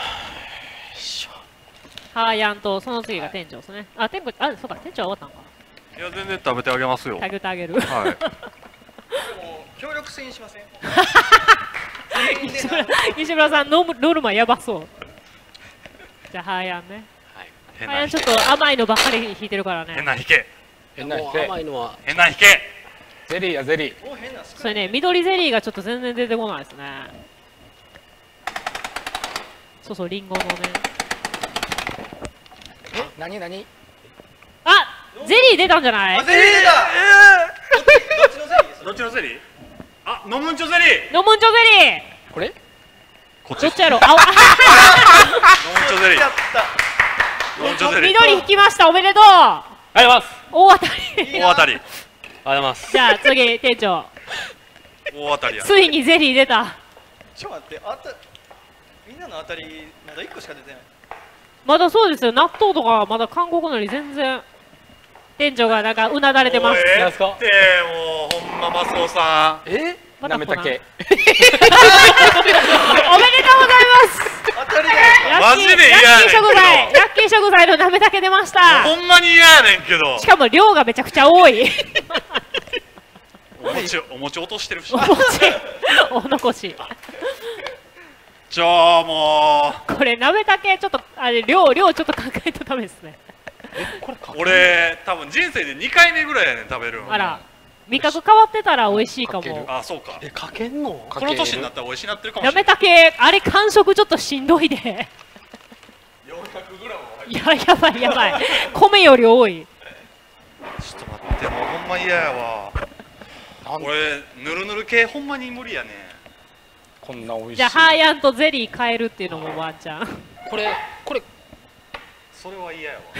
ハーヤンとその次が店長ですね。あ、店長、あ、そうか、店長は終わったのか。 いや全然食べてあげますよ。 あげてあげる。 はい。 でも協力戦しません？ 西村西村さんノノルマやばそう。じゃあハーヤンね。 変ハーヤンちょっな引け。 と甘いのばっかり引いてるからね。 変な引け。 もう変な人。 甘いのは変な引け。 ゼリーやゼリー。 もう変な少それね、緑ゼリーがちょっと全然出てこないですね。そうそう、リンゴのね。 え、なになに？ あ、ゼリー出たんじゃない？ あ、ゼリー出た。どっちのゼリーです？ どっちのゼリー？あ、飲むんちょゼリー。 飲むんちょゼリー。 これ？ こっち。 どっちやろ？あ、 飲むんちょゼリー。 やった。 飲むんちょゼリー。 緑引きました。おめでとう。 ありがとうございます。 大当たり。 大当たり。 ありがとうございます。 じゃあ次店長。 大当たりや。 ついにゼリー出た。 ちょっと待って、あたみんなの当たりまだいっこしか出てない。 まだそうですよ。納豆とかまだ韓国のより全然。店長がなんかうなだれてます。 もうええなんすかってもうほんまマスオさん。 え？ またなめたけ。 おめでとうございます。 当たりがラッキーマジで嫌やねんけどラッキー食材、ラッキー食材のなめたけ出ました。 ほんまに嫌やねんけど。 しかも量がめちゃくちゃ多い。 お餅お餅落としてるしお。餅、お残し。 ちょもうこれなめたけちょっとあれ量量ちょっと考えたためですね。 これ俺多分人生でにかいめぐらいやねん食べるの。 あら味覚変わってたら美味しいかも。 あそうか。 えかけんのこの年になったら美味しいなってるかもなしれない。 めたけあれ完食ちょっとしんどいで。 よんひゃくグラム入っていややばいやばい米より多い。 ちょっと待ってもうほんま嫌やわ。俺ぬるぬる系ほんまに無理やねん。 こんな美味しい。 じゃあハーヤンとゼリー変えるっていうのもワンちゃん。 これこれそれは嫌やわ。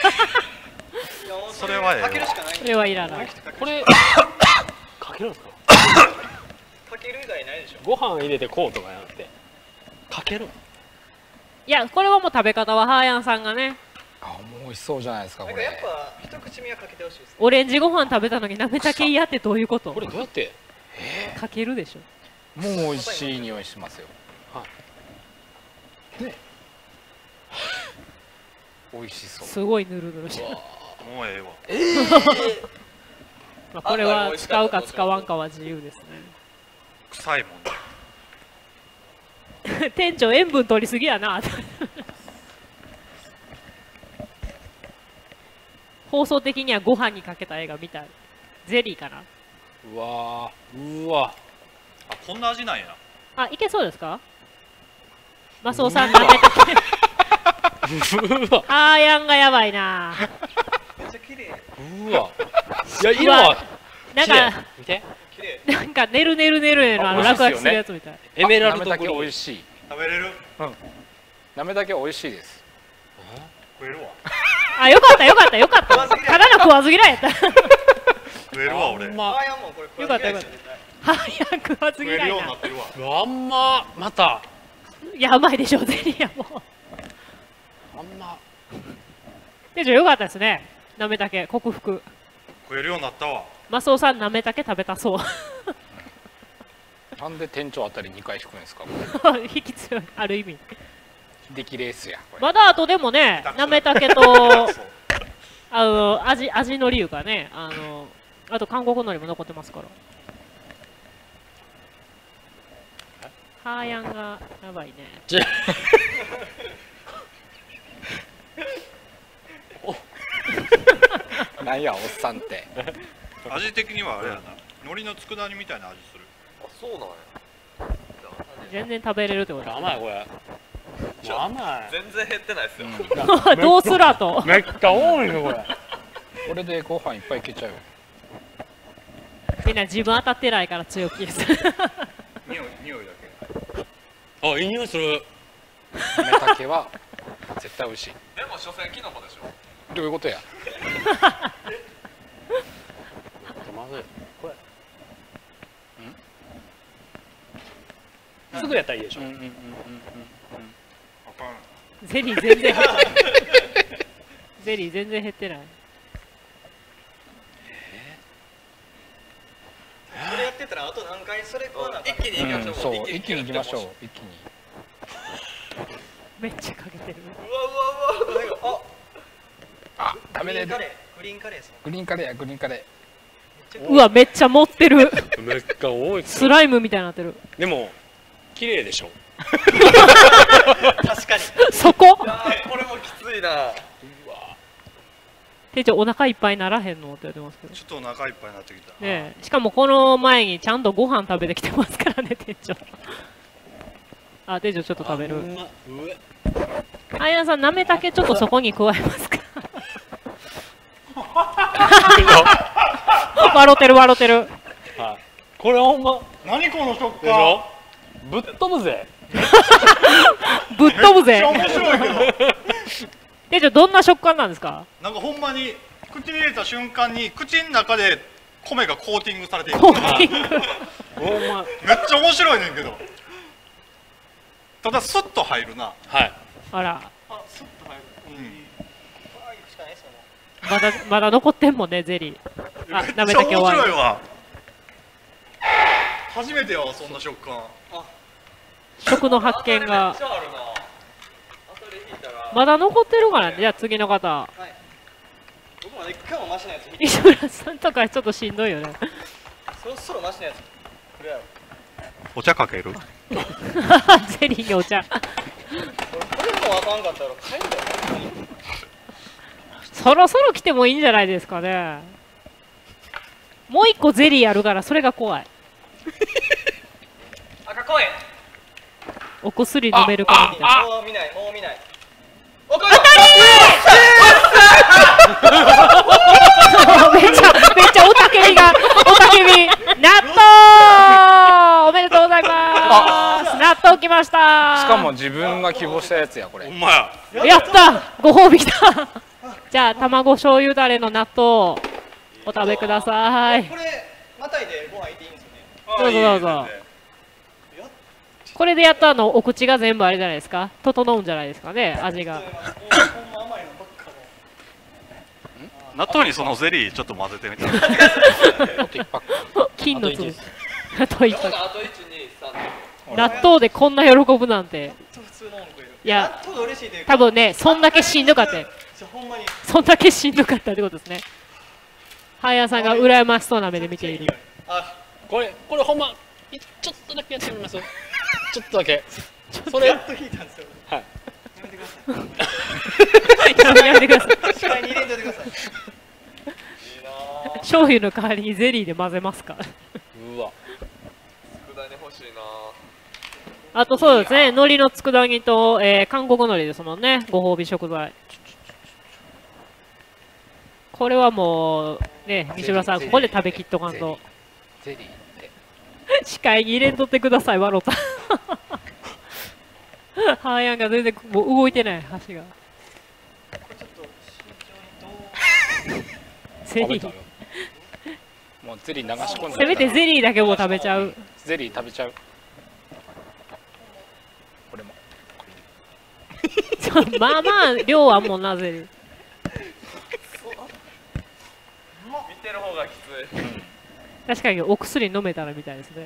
それはええわかけるしかない。 それはいらない。 これかけるんですか？ かける以外ないでしょ。 ご飯入れてこうとかじゃなくてかける？ いやこれはもう食べ方はハーヤンさんがね。 あもう美味しそうじゃないですかこれ。 なんかやっぱ一口目はかけてほしいです。 オレンジご飯食べたのになめたけ嫌ってどういうこと？ これどうやって？ かけるでしょ。 もう美味しい匂いしますよ。 はい。 ね。美味しそう。 すごいぬるぬるしてる。 もうええわ。 ええ。 まあこれは使うか使わんかは自由ですね。 臭いもんね。 店長塩分取りすぎやな。放送的にはご飯にかけた映画見たい。ゼリーかな。 うわーうわ。 あこんな味なんや。 あいけそうですか？マスオさんなめたけ。 うわ。 あーやんがやばいな。 めっちゃ綺麗。 うわ。いや色はなんか見て。 綺麗。 なんかねるねるねるのあの落書きするやつみたい。 エメラルドなめたけグロー。 美味しい。 食べれる？ うん。なめたけ美味しいです。 食えるわ。 あよかったよかったよかった。ただの食わず嫌いやった。 食えるわ俺。 あんまあやもうこれよかったよかった早く食わず食え嫌いなるようにな。ってるわ。 うわあんままたやばいでしょゼリーやもう。 あんま店長よかったですね。なめたけ克服。 食えるようになったわ。 マスオさんなめたけ食べたそう。 なんで店長あたりにかい引くんですか。 引き強いある意味。 出来レースや。これまだあとでもねなめたけとあの味味のりいうかねあのあと韓国のりも残ってますから。ハーヤンがやばいね。 なんやおっさんって。 味的にはあれやな。海苔の佃煮みたいな味する。 あそうなんや。 全然食べれるってこと甘いこれ。甘い。 全然減ってないですよ。 どうするあと。 めっちゃ多いのこれ。 これでご飯いっぱいいけちゃうよ。 みんな自分当たってないから強気です。 匂い匂いだけ。 あいい匂いする。 なめたけは絶対美味しい。 でも所詮キノコでしょ。 どういうことや。 まずい。これ。すぐやったらいいでしょ。 うんうんうんうんうん。 あかん。 ゼリー全然減ってない。ゼリー全然減ってない。 これやってたらあと何回それ食わなあかん。 一気に行きましょう。 そう一気に行きましょう。一気に。 めっちゃかけてる。 うわうわうわ。なんかああ食べれる。 グリーンカレー。グリーンカレーです。 グリーンカレーやグリーンカレうわめっちゃ持ってる。 めっちゃ多い。 スライムみたいになってる。 でも綺麗でしょ。 確かに。 そこ。 あーこれもきついな。 店長お腹いっぱいならへんのって言ってますけど。 ちょっとお腹いっぱいになってきた。 ねえしかもこの前にちゃんとご飯食べてきてますからね店長。あ店長ちょっと食べる。あやさんなめたけちょっとそこに加えますか。笑ってる笑ってる。 はい。これほんま何この食でしょ。ぶっ飛ぶぜ。 ぶっ飛ぶぜ。 面白いけど。 店長どんな食感なんですか。 なんかほんまに口に入れた瞬間に口の中で米がコーティングされていく。 コーティング。 ほんま。 めっちゃ面白いねんけど。ただスッと入るな。 はい。 あらあ、スッと入る。 うん。 あ、行くしかないですよね。 まだまだ残ってんもんねゼリー。あなめめっちゃ面たけ終わり。 白いわ。初めてやわそんな食感。 食の発見がめっちゃあるな。当たり引いたら。 まだ残ってるからね。じゃあ次の方。 はい。僕まだ一回もマシなやつ引いて。 石村さんとかちょっとしんどいよね。 そろそろマシなやつ。くれやろ。 お茶かけるゼリーにお茶。 これもあかんかったら帰るんだよ。 そろそろ来てもいいんじゃないですかね。もう一個ゼリーあるからそれが怖い。 赤来い。 お薬飲めるかみたいな。 もう見ない、もう見ない。おかめっちゃめっちゃおたけびがおたけび納豆おめでとうございます納豆きましたしかも自分が希望したやつやこれ。 ほんまや。 やったご褒美きたじゃあ卵醤油だれの納豆お食べください。 これまたいでご飯いっていいんですよね。 どうぞどうぞ。これでやったのお口が全部あれじゃないですか整うんじゃないですかね味が。 納豆にそのゼリーちょっと混ぜてみた金の粒あと一泊あといちにさん納豆でこんな喜ぶなんて。いや多分ねそんだけしんどかったそんだけしんどかったってことですね。ハヤさんが羨ましそうな目で見ている。 これこれほんまちょっとだけやってみますちょっとだけそれやっと引いたんですよ。 はいやめてください視界に入れんといてください。 醤油の代わりにゼリーで混ぜますか。 うわ佃煮欲しいな。 あとそうですね海苔の佃煮と、えー、韓国海苔ですもんねご褒美食材。これはもうね西村さんここで食べきっとかんと。 ゼリーって視界に入れんとってくださいわろたハーヤンが全然もう動いてない箸がゼリーもうゼリー流し込んでせめてゼリーだけも食べちゃう。 ゼリー食べちゃうこれもまあまあ量あんもんなゼリー。 見てる方がきつい。 確かにお薬飲めたらみたいですね。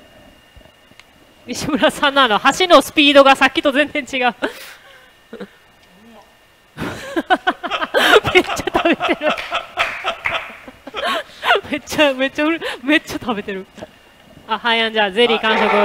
西村さんのあの箸のスピードがさっきと全然違うめっちゃ食べてるめっちゃめっちゃうるめっちゃ食べてる。あはいやんじゃあゼリー完食。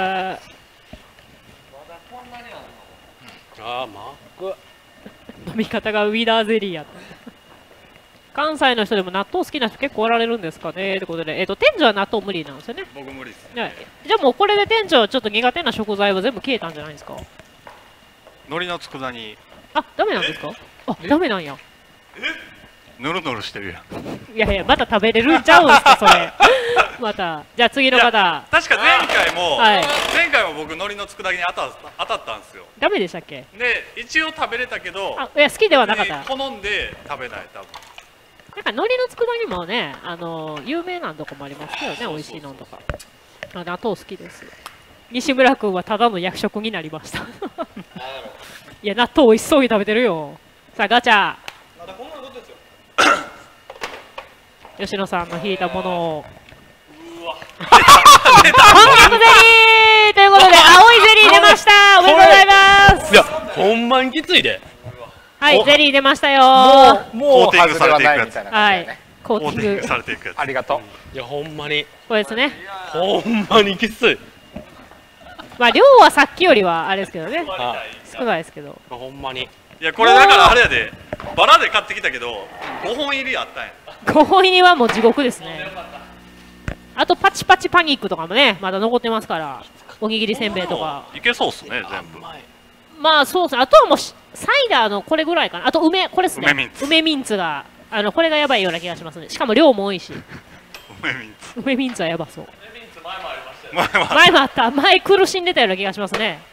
あーマック飲み方がウィダーゼリーやった。関西の人でも納豆好きな人結構おられるんですかねってことで、えっと店長は納豆無理なんですよね。 僕無理ですじゃあじゃあもうこれで店長はちょっと苦手な食材は全部消えたんじゃないですか。 海苔の佃煮あダメなんですか。あダメなんや。 ぬるぬるしてるやん。 いやいやまた食べれるんちゃうんすかそれまたじゃあ次の方。 確か前回も、 はい前回も僕海苔の佃煮に当た当たったんですよ。 ダメでしたっけ。 で一応食べれたけどあいや好きではなかった。 別に好んで食べない多分。 なんか海苔の佃煮もねあのー、有名なとこもありますけどね美味しいのとか。あ納豆好きです。西村君はただの役職になりましたいや納豆美味しそうに食べてるよ。さあガチャまだこんなのことですよ。 吉野さんの引いたものをうわ本格ゼリーということで青いゼリー出ました。おめでとうございます。 いやほんまにきついで。 はいゼリー出ましたよ。 もう外れはないみたいなはい感じだよね。 コーティングコーティングされていくやつ。 ありがとう。 いやほんまにこれですね。 ほんまにきつい。 まあ量はさっきよりはあれですけどねは少ないですけど。 ほんまにいやこれだからあれやでバラで買ってきたけどごほん入りあったんや。 ごほん入りはもう地獄ですね。あとパチパチパニックとかもねまだ残ってますから。おにぎりせんべいとかいけそうっすね全部。 まあそうですね。あとはもうサイダーのこれぐらいかな。あと梅これですね。 梅ミンツ梅ミンツがあのこれがやばいような気がしますね。しかも量も多いし梅ミンツ梅ミンツはやばそう。 前は前もあった前苦しんでたような気がしますね。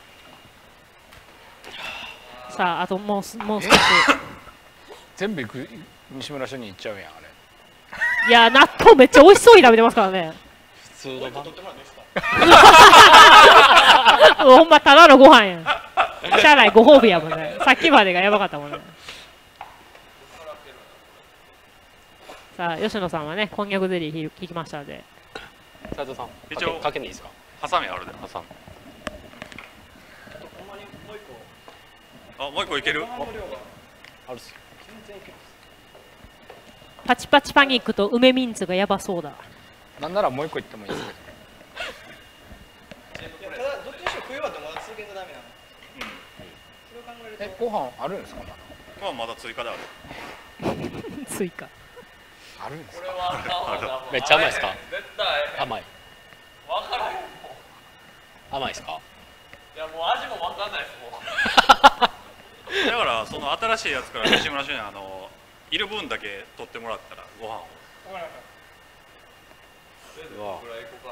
さああともうすもう少し全部いく西村署に行っちゃうやんあれ。 いや納豆めっちゃ美味しそうに食べてますからね普通の番もうほんまただのご飯やん。しゃあないご褒美やもんね。さっきまでがやばかったもんね。さあ吉野さんはねこんにゃくゼリー引きましたので斉藤さん一応かけかけんでいいですか。 ハサミあるでハサミ。あもう一個いける。 あるっす。 パチパチパニックと梅ミンツがやばそうだ。 なんならもう一個言ってもいいですけど。 食い終わってまだ続けんとダメなの。それを考えると。 え、ご飯あるんですか？ まあまだ追加である。 追加あるんですか？ これはめっちゃ甘いですか？ 絶対。 甘い。 わからん。い甘いですか？ やもう味もわかんないですもん。 だからその新しいやつから西村主任あのいる分だけ取ってもらったらご飯を。 うわ。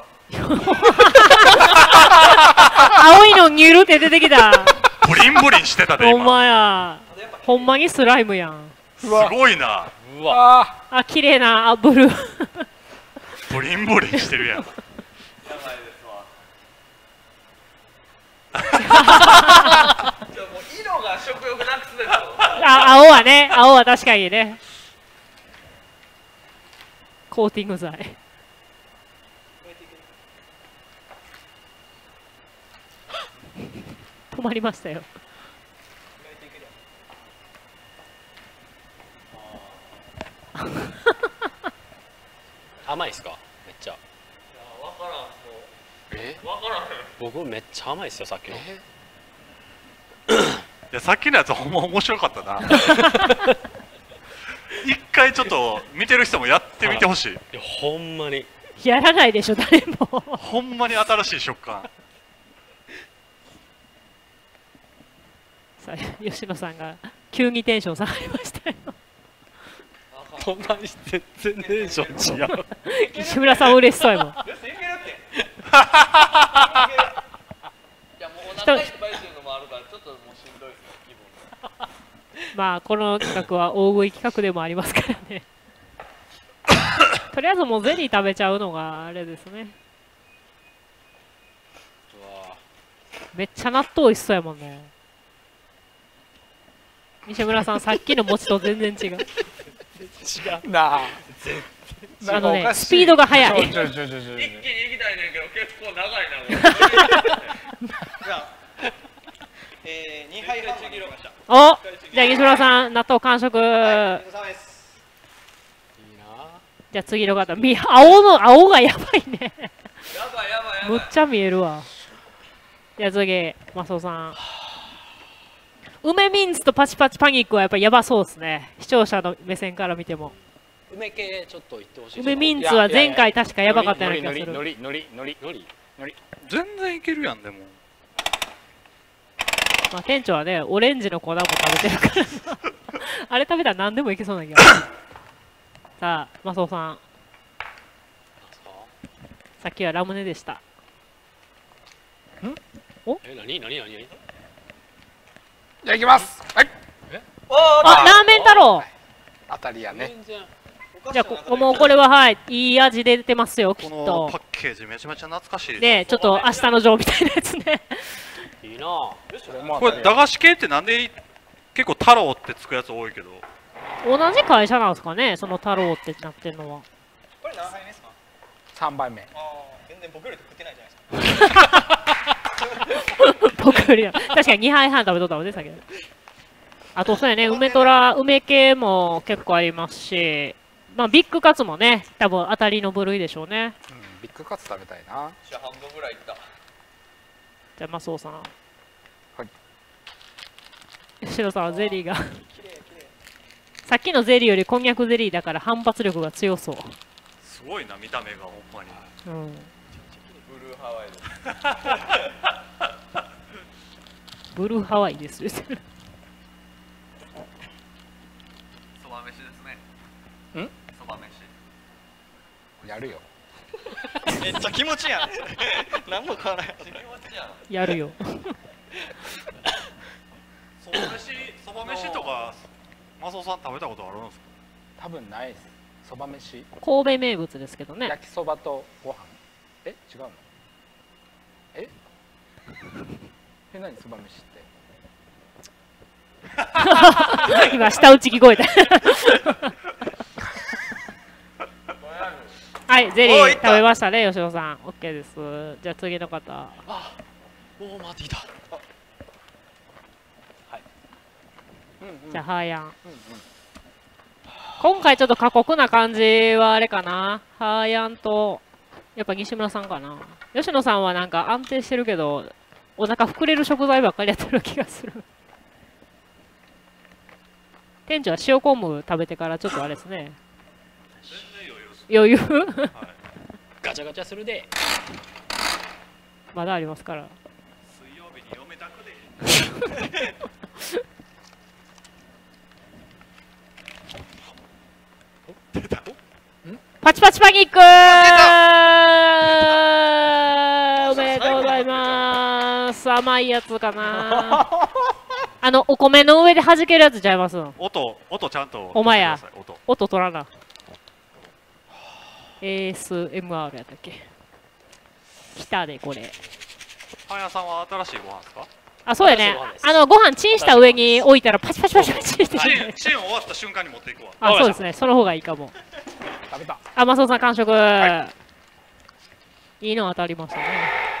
青いのニュルって出てきた。 ブリンブリンしてたでほん今。 まや。ほんまにスライムやん。 すごいな。 うわ。 あ、綺麗なあブルー。 ブリンブリンしてるやん。 やばいですわ。じゃもう色が食欲なくすですよ。 あ、青はね、青は確かにね。コーティング剤。止まりましたよ。 甘いですか？めっちゃ。 わからんもえ？ う。わからん。 僕めっちゃ甘いですよさっきの。 いやさっきのやつほんま面白かったな。一回ちょっと見てる人もやってみてほしい。 いやほんまに。 やらないでしょ、誰も。 ほんまに新しい食感。 さあ、吉野さんが急にテンション下がりましたよ。 ほんまに全然テンション違う。 西村さん嬉しそうやもん。 いやもうお腹いっぱいっていうのもあるからちょっともうしんどいです気分。 まあこの企画は大食い企画でもありますからね。とりあえずもうゼリー食べちゃうのがあれですね。 うわ。 めっちゃ納豆美味しそうやもんね。西村さんさっきの餅と全然違う。 違う。 なあ。 あのね、スピードが速い。 ちょちょちょちょちょ一気に行きたいねんけど結構長いなこれ。じゃあ、えー、にはいはんまで来ました。 お、じゃあ西村さん納豆完食。 はい、お疲れ様です。 いいな。 じゃあ次の方、み青の青がやばいね。 やばいやばいやばい。 むっちゃ見えるわ。じゃあ次、マスオさん。梅ミンツとパチパチパニックはやっぱりやばそうですね。視聴者の目線から見ても。 梅系ちょっと言ってほしい。 梅ミンツは前回確かやばかったような気がする。 のりのりのりのりのり。 全然いけるやんでも。 まあ店長はね、オレンジの粉も食べてるからあれ食べたら何でもいけそうな気がする。さあ、マスオさん。さっきはラムネでした。 え、なになになになに。 じゃあ行きます。はい。 あ、ラーメン太郎。 当たりやね。 全然。 じゃあここもうこれははいいい味出てますよきっこのとパッケージめちゃめちゃ懐かしいです。 ね、ちょっと明日のジョーみたいなやつねいいなあ。 これ駄菓子系ってなんで結構太郎ってつくやつ多いけど。 同じ会社なんですかね、その太郎ってなってるのは。 これ何杯目ですか？ 三杯目。 ああ、全然僕より食ってないじゃないですか。 僕よりは確かににはいはん食べとったもんね、先ほど。あとそうやね、梅とら梅系も結構ありますし、まあビッグカツもね、多分当たりの部類でしょうね。 うん、ビッグカツ食べたいな。 じゃあ半分ぐらいいった。 じゃあマスオさん。 はい。 吉野さんはゼリーがさっきのゼリーよりこんにゃくゼリーだから反発力が強そう。 すごいな見た目がほんまに。 うん。 ブルーハワイです。 ブルーハワイですよ。 そば飯ですね。 ん？ そば飯。 やるよ。 めっちゃ気持ちやん。何も変わらない。気持ちやん。 やるよ。 そば飯そば飯とかマスオさん食べたことあるんですか？ 多分ないです。そば飯。 神戸名物ですけどね。 焼きそばとご飯。え、違うの？え？え、何そば飯って？ 今下打ち聞こえた。はい、ゼリー食べましたね、吉野さん。オッケーです。じゃあ次の方。 あ、もう待ってきた。 じゃあハーヤン。 うんうん。 今回ちょっと過酷な感じはあれかな。ハーヤンとやっぱ西村さんかな。吉野さんはなんか安定してるけどお腹膨れる食材ばっかりやってる気がする。店長は塩昆布食べてからちょっとあれですね。余裕ガチャガチャするで。 まだありますから。 水曜日に嫁たくで。出た。 パチパチパニックーおめでとうございます。甘いやつかな。あのお米の上で弾けるやつちゃいますの。 音音ちゃんと。 お前や。 音音取らな。エーエスエムアール やったっけ。来たでこれ。 パン屋さんは新しいご飯ですか？ あ、そうやね。あのご飯チンした上に置いたらパチパチパチパチって。 チンチン終わった瞬間に持っていくわ。 あ、そうですね。その方がいいかも。 食べた。 あ、マスオさん完食。 はい、 いいの当たりましたね。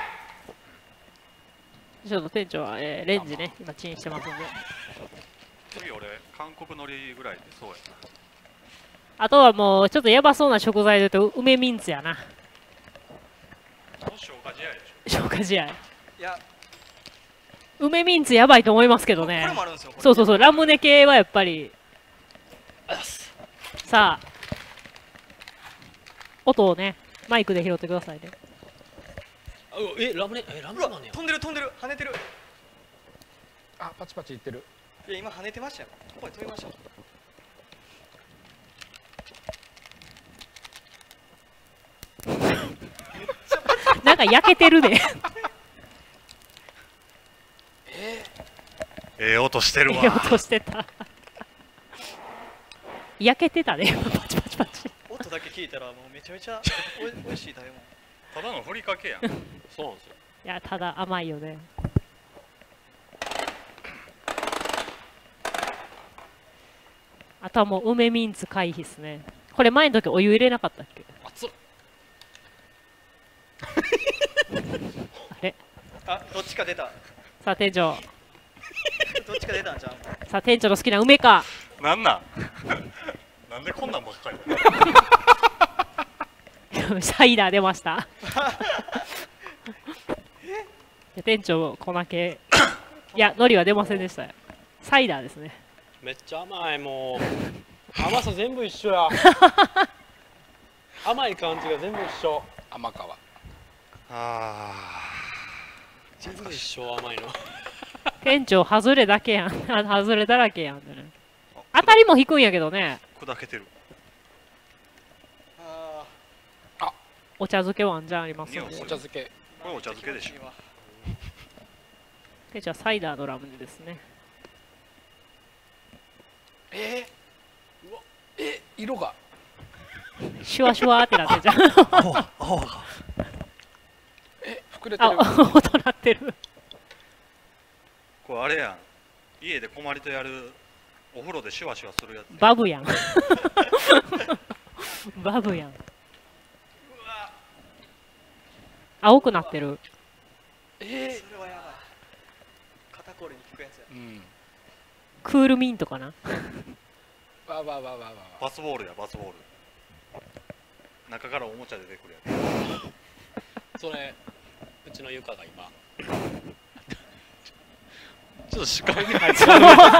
ちょっと店長は、えー、レンジね、今チンしてますんで。 次俺韓国海苔ぐらいでそうやな。 あとはもうちょっとやばそうな食材で言うと梅ミンツやな。 消化試合でし消化試合。 いや梅ミンツやばいと思いますけどね。 これもあるんですよ。 そうそうそう、ラムネ系はやっぱり。さあ、音をね、マイクで拾ってくださいね。 え、ラムネ、え、ラムネなんねや。 飛んでる飛んでる跳ねてる。 あ、パチパチいってる。 いや今跳ねてましたよ。ここで飛びました。 なんか焼けてるで。 ええ音してるわ。 ええ音してた。焼けてたね。パチパチパチ。 音だけ聞いたらもうめちゃめちゃおい美味しい食べ物。 ただのふりかけやん。 そうなんですよ。 いや、ただ甘いよね。あとはもう梅ミンツ回避っすね。これ前の時お湯入れなかったっけ？ 熱っ。 あれ？ あ、どっちか出た。 さあ店長。 どっちか出たんじゃん。 さあ店長の好きな梅か。 なんなんなんでこんなんばっかりサイダー出ました。店長粉系。いや海苔は出ませんでしたよ。サイダーですね。 めっちゃ甘い、もう甘さ全部一緒や。甘い感じが全部一緒。 甘皮。 ああ全部一緒甘いの。 店長外れだけやん。外れだらけやん、ね、当たりも引くんやけどね。 砕けてる。 ああ、 お茶漬けワンじゃありますよね。 お茶漬け。 これお茶漬けでしょ。 店長はサイダーのラムネですね。 えー、うわえ色がシュワシュワってなってんじゃん。 え膨れてあ、 る。 音鳴ってる。 これあれやん。家で困りとやるお風呂でシュワシュワするやつ。 バブやん。バブやん。青くなってる。 えー、それはやばい。肩こりに効くやつや。 うん。 クールミントかな。 わわわわわ。 バスボールやバスボール。中からおもちゃ出てくるやつ。それうちの床が今ちょっと視界に入ってる。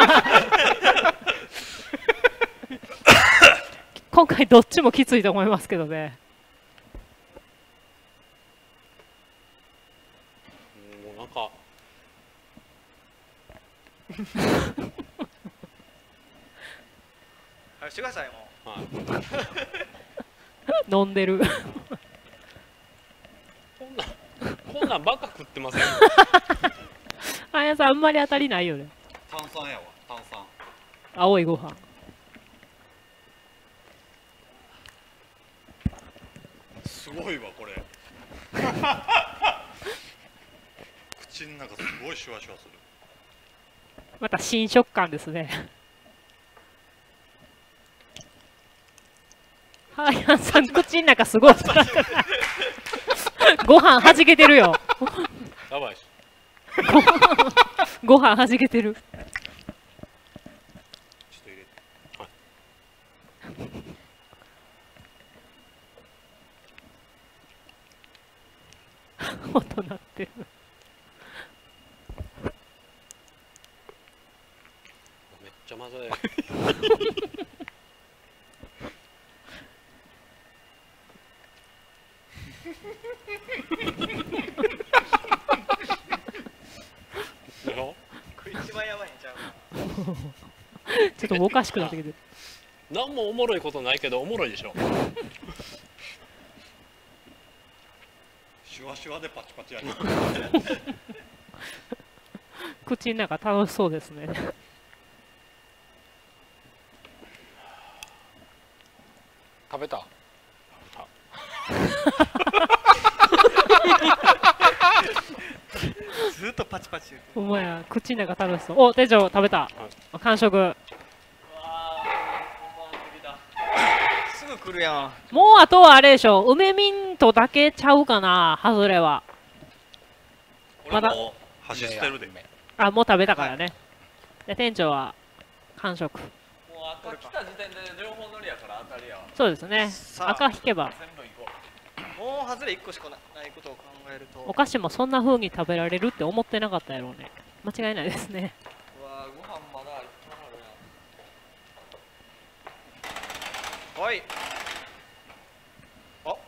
今回どっちもきついと思いますけどね。 もうなんかはい、してくださいもう。 はい、 飲んでる。 こんなんこんなんばっか食ってません。 あやさんあんまり当たりないよね。 炭酸やわ炭酸。 青いご飯。 すごいわこれ。口の中すごいシュワシュワする。 また新食感ですね。はやさん口の中すごい。ご飯はじけてるよ。 やばいし。 ご飯はじけてる。 ちょっと入れて。 音鳴ってる。 ちゃまずい。 これ一番やばいんちゃうか。 ちょっとおかしくなってきてる。 何もおもろいことないけどおもろいでしょ。 シュワシュワでパチパチやる。 口の中楽しそうですね。 食べた。 ずっとパチパチ言うてお前や口の中楽しそう。お、店長食べた。完食。 る。わあ、本番できた。すぐ来るやん。 もうあとはあれでしょ。梅ミントだけちゃうかな。ハズレは。まだ俺も箸捨てるで。 あ、もう食べたからね。で店長は完食。 もう赤来た時点で両方乗りやから当たりやわ。 そうですね。 さあ赤引けば。 全部いこう。もう外れいっこしかないことを考えると。 お菓子もそんな風に食べられるって思ってなかったやろうね。間違いないですね。 うわー、ご飯まだいっぱいあるやん。はい。あ、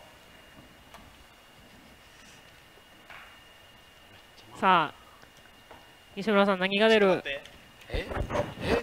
さあ、西村さん何が出る？ 待ってええ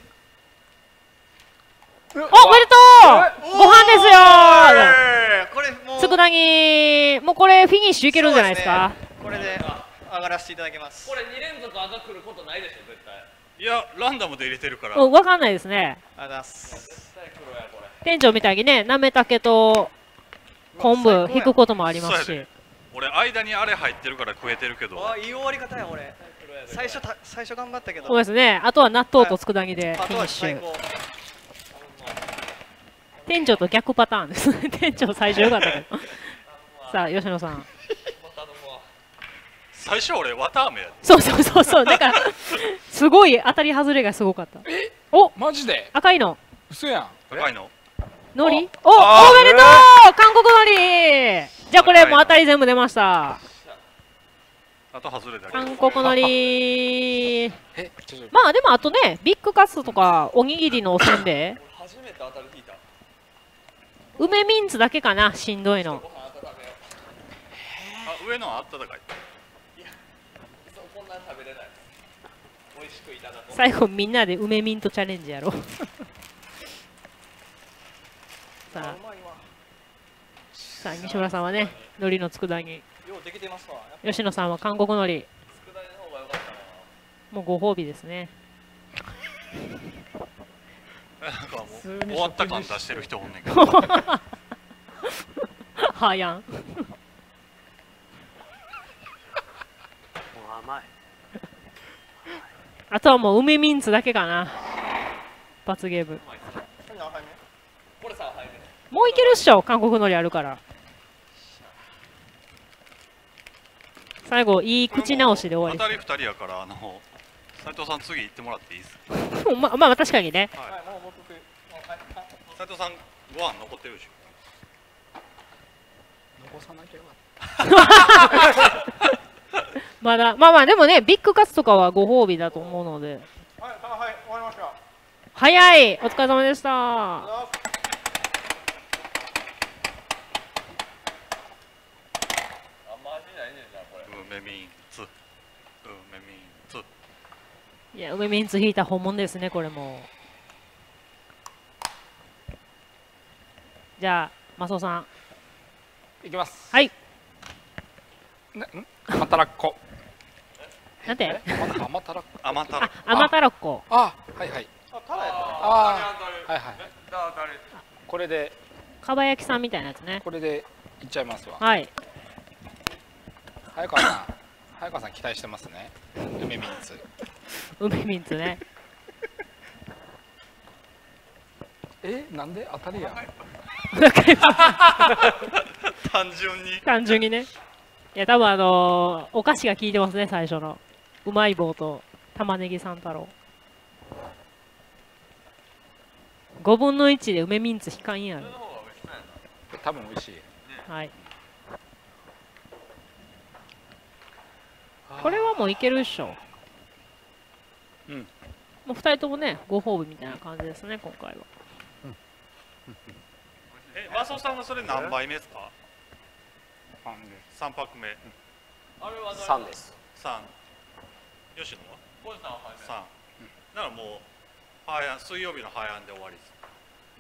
お、おめでとう！ご飯ですよえーこれもー。 う佃煮、もうこれフィニッシュいけるんじゃないですか？ これで上がらせていただきます。 これに連続赤来ることないでしょ絶対。 いやランダムで入れてるから。 うん、わかんないですね。 ありがとうございます。 絶対黒やこれ。 店長みたいにね、なめたけと昆布引くこともありますしそうやで。俺間にあれ入ってるから食えてるけど。 わあ、いい終わり方や俺。最初た最初頑張ったけど。 そうですね。あとは納豆と佃煮でフあとはィニッシュ。 最高。 店長と逆パターンですね。店長最初よかったけど。さあ、吉野さん。 最初俺綿あめやで。 そうそうそうそう。だから、すごい当たり外れがすごかった。 えお、 マジで赤いの。 嘘やん。 高いの。 海苔お、 あおめでとう韓国海苔じゃあこれもう当たり全部出ました。 あと外れだけ。 韓国海苔えちょちょまあでもあとね、ビッグカツとかおにぎりのおせんべい初めて当たり引いた。 梅ミンツだけかな、しんどいの。 ご飯温めよあ上のあっただかい。 う。そうこんなん食べれない。美味しくいただこう。 最後みんなで梅ミントチャレンジやろう。さあ、さあ西村さんはね、海苔の佃煮。 ようできてますわ。 吉野さんは韓国海苔。 佃煮の方が良かったな。 もうご褒美ですね。 なんかも普通にう終わった感出してる人おんねんけど。 はやん。 もう甘い。 あとはもう梅ミンツだけかな。罰ゲーム。 これさ入るね。 もういけるっしょ、韓国海苔あるから。最後、いい口直しで終わ当たり二人やからあの斉藤さん次行ってもらっていいですか。 り。ままあ確かにね。 はい。 もう僕もうはいはい斉藤さんご飯残ってるでしょ。 残さなきゃよかっまだ、まあまあでもね、ビッグカツとかはご褒美だと思うので。 はいはい終わりました。 早い、お疲れ様でした。 ああんま味ないねんなこれ。 梅ミンツ梅ミンツ。 いや、梅ミンツ引いた本物ですね、これも。じゃあ、マスオさん。 た。いきます。 はい。 な、ん甘たらっこ。 なんてまだ甘たらっこ。 甘たらあ、甘たらっこ。 あ、はいはい。 あただやった。 あ当たるあ、はいはい。 だ当たる。 これで、 かば焼きさんみたいなやつね。 これでいっちゃいますわ。 はい。 早川さん、早川さん期待してますね。梅ミンツ。 梅ミンツね。 え、なんで当たりや。 単純に。 単純にね。いや、多分あのーお菓子が効いてますね、最初の。うまい棒と玉ねぎ三太郎。ごぶんのいちで梅ミンツ引かんやろ。 多分美味しい。 はい。これはもういけるっしょ。 うん。 もうふたりともねご褒美みたいな感じですね今回は。 え、マソさんはそれ何杯目ですか？さんパック目。 あれはさんです。 さん。吉野は？ ゴンさんは初め。 さん。ならもうハーヤン、水曜日のハーヤンで終わりです。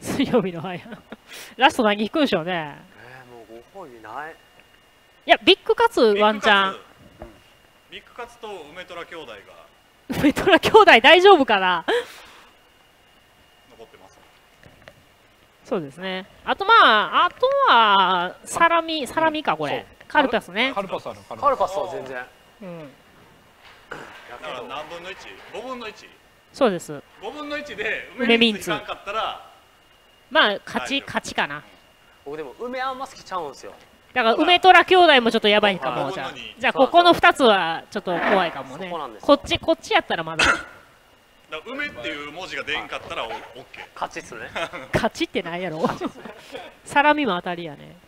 水曜日のハーヤンラスト何引くんでしょうね。 えー、もうご褒美ない。 いやビッグカツワンチャン。 ビッグカツと梅虎兄弟が梅虎兄弟大丈夫かな。 残ってます。 そうですね。あとまああとはサラミサラミかこれ。カルパスね。 カルパスある。 カルパスは全然。 うん。 だから何分のいち？ごぶんのいち？ そうです。 ごぶんのいちで梅ミンツいかんかったらまあ勝ち勝ちかな。 僕でも梅あんま好きちゃうんですよ。 だから梅虎兄弟もちょっとやばいかも。じゃあじゃあここのふたつはちょっと怖いかもね。こっちこっちやったらまだ。 だ梅っていう文字が出んかったらオッケー。 勝ちっすね。 勝ちってないやろ。サラミも当たりやね。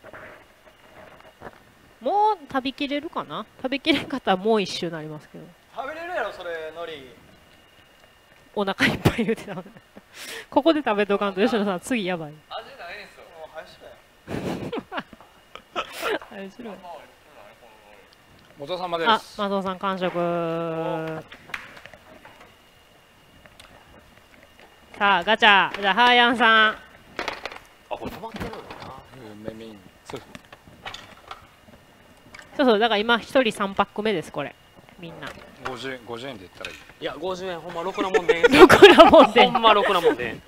もう食べきれるかな。食べきれんかったらもう一周になりますけど。 食べれるやろそれのり。 お腹いっぱい言うてたのでここで食べとかんと吉野さん次やばい。 味ないんすよ。もう早しろや。 早しろや。 お父様です。 あ、松尾さん完食。さあガチャじゃあハーヤンさん。 あこれ止まってるのかな。 梅ミンツ。 そうそうだから今一人三パック目ですこれみんな。 五十円五十円で言ったらいい。 いやごじゅうえんほんまろくなもんで。 ろくなもんで。 ほんまろくなもんで。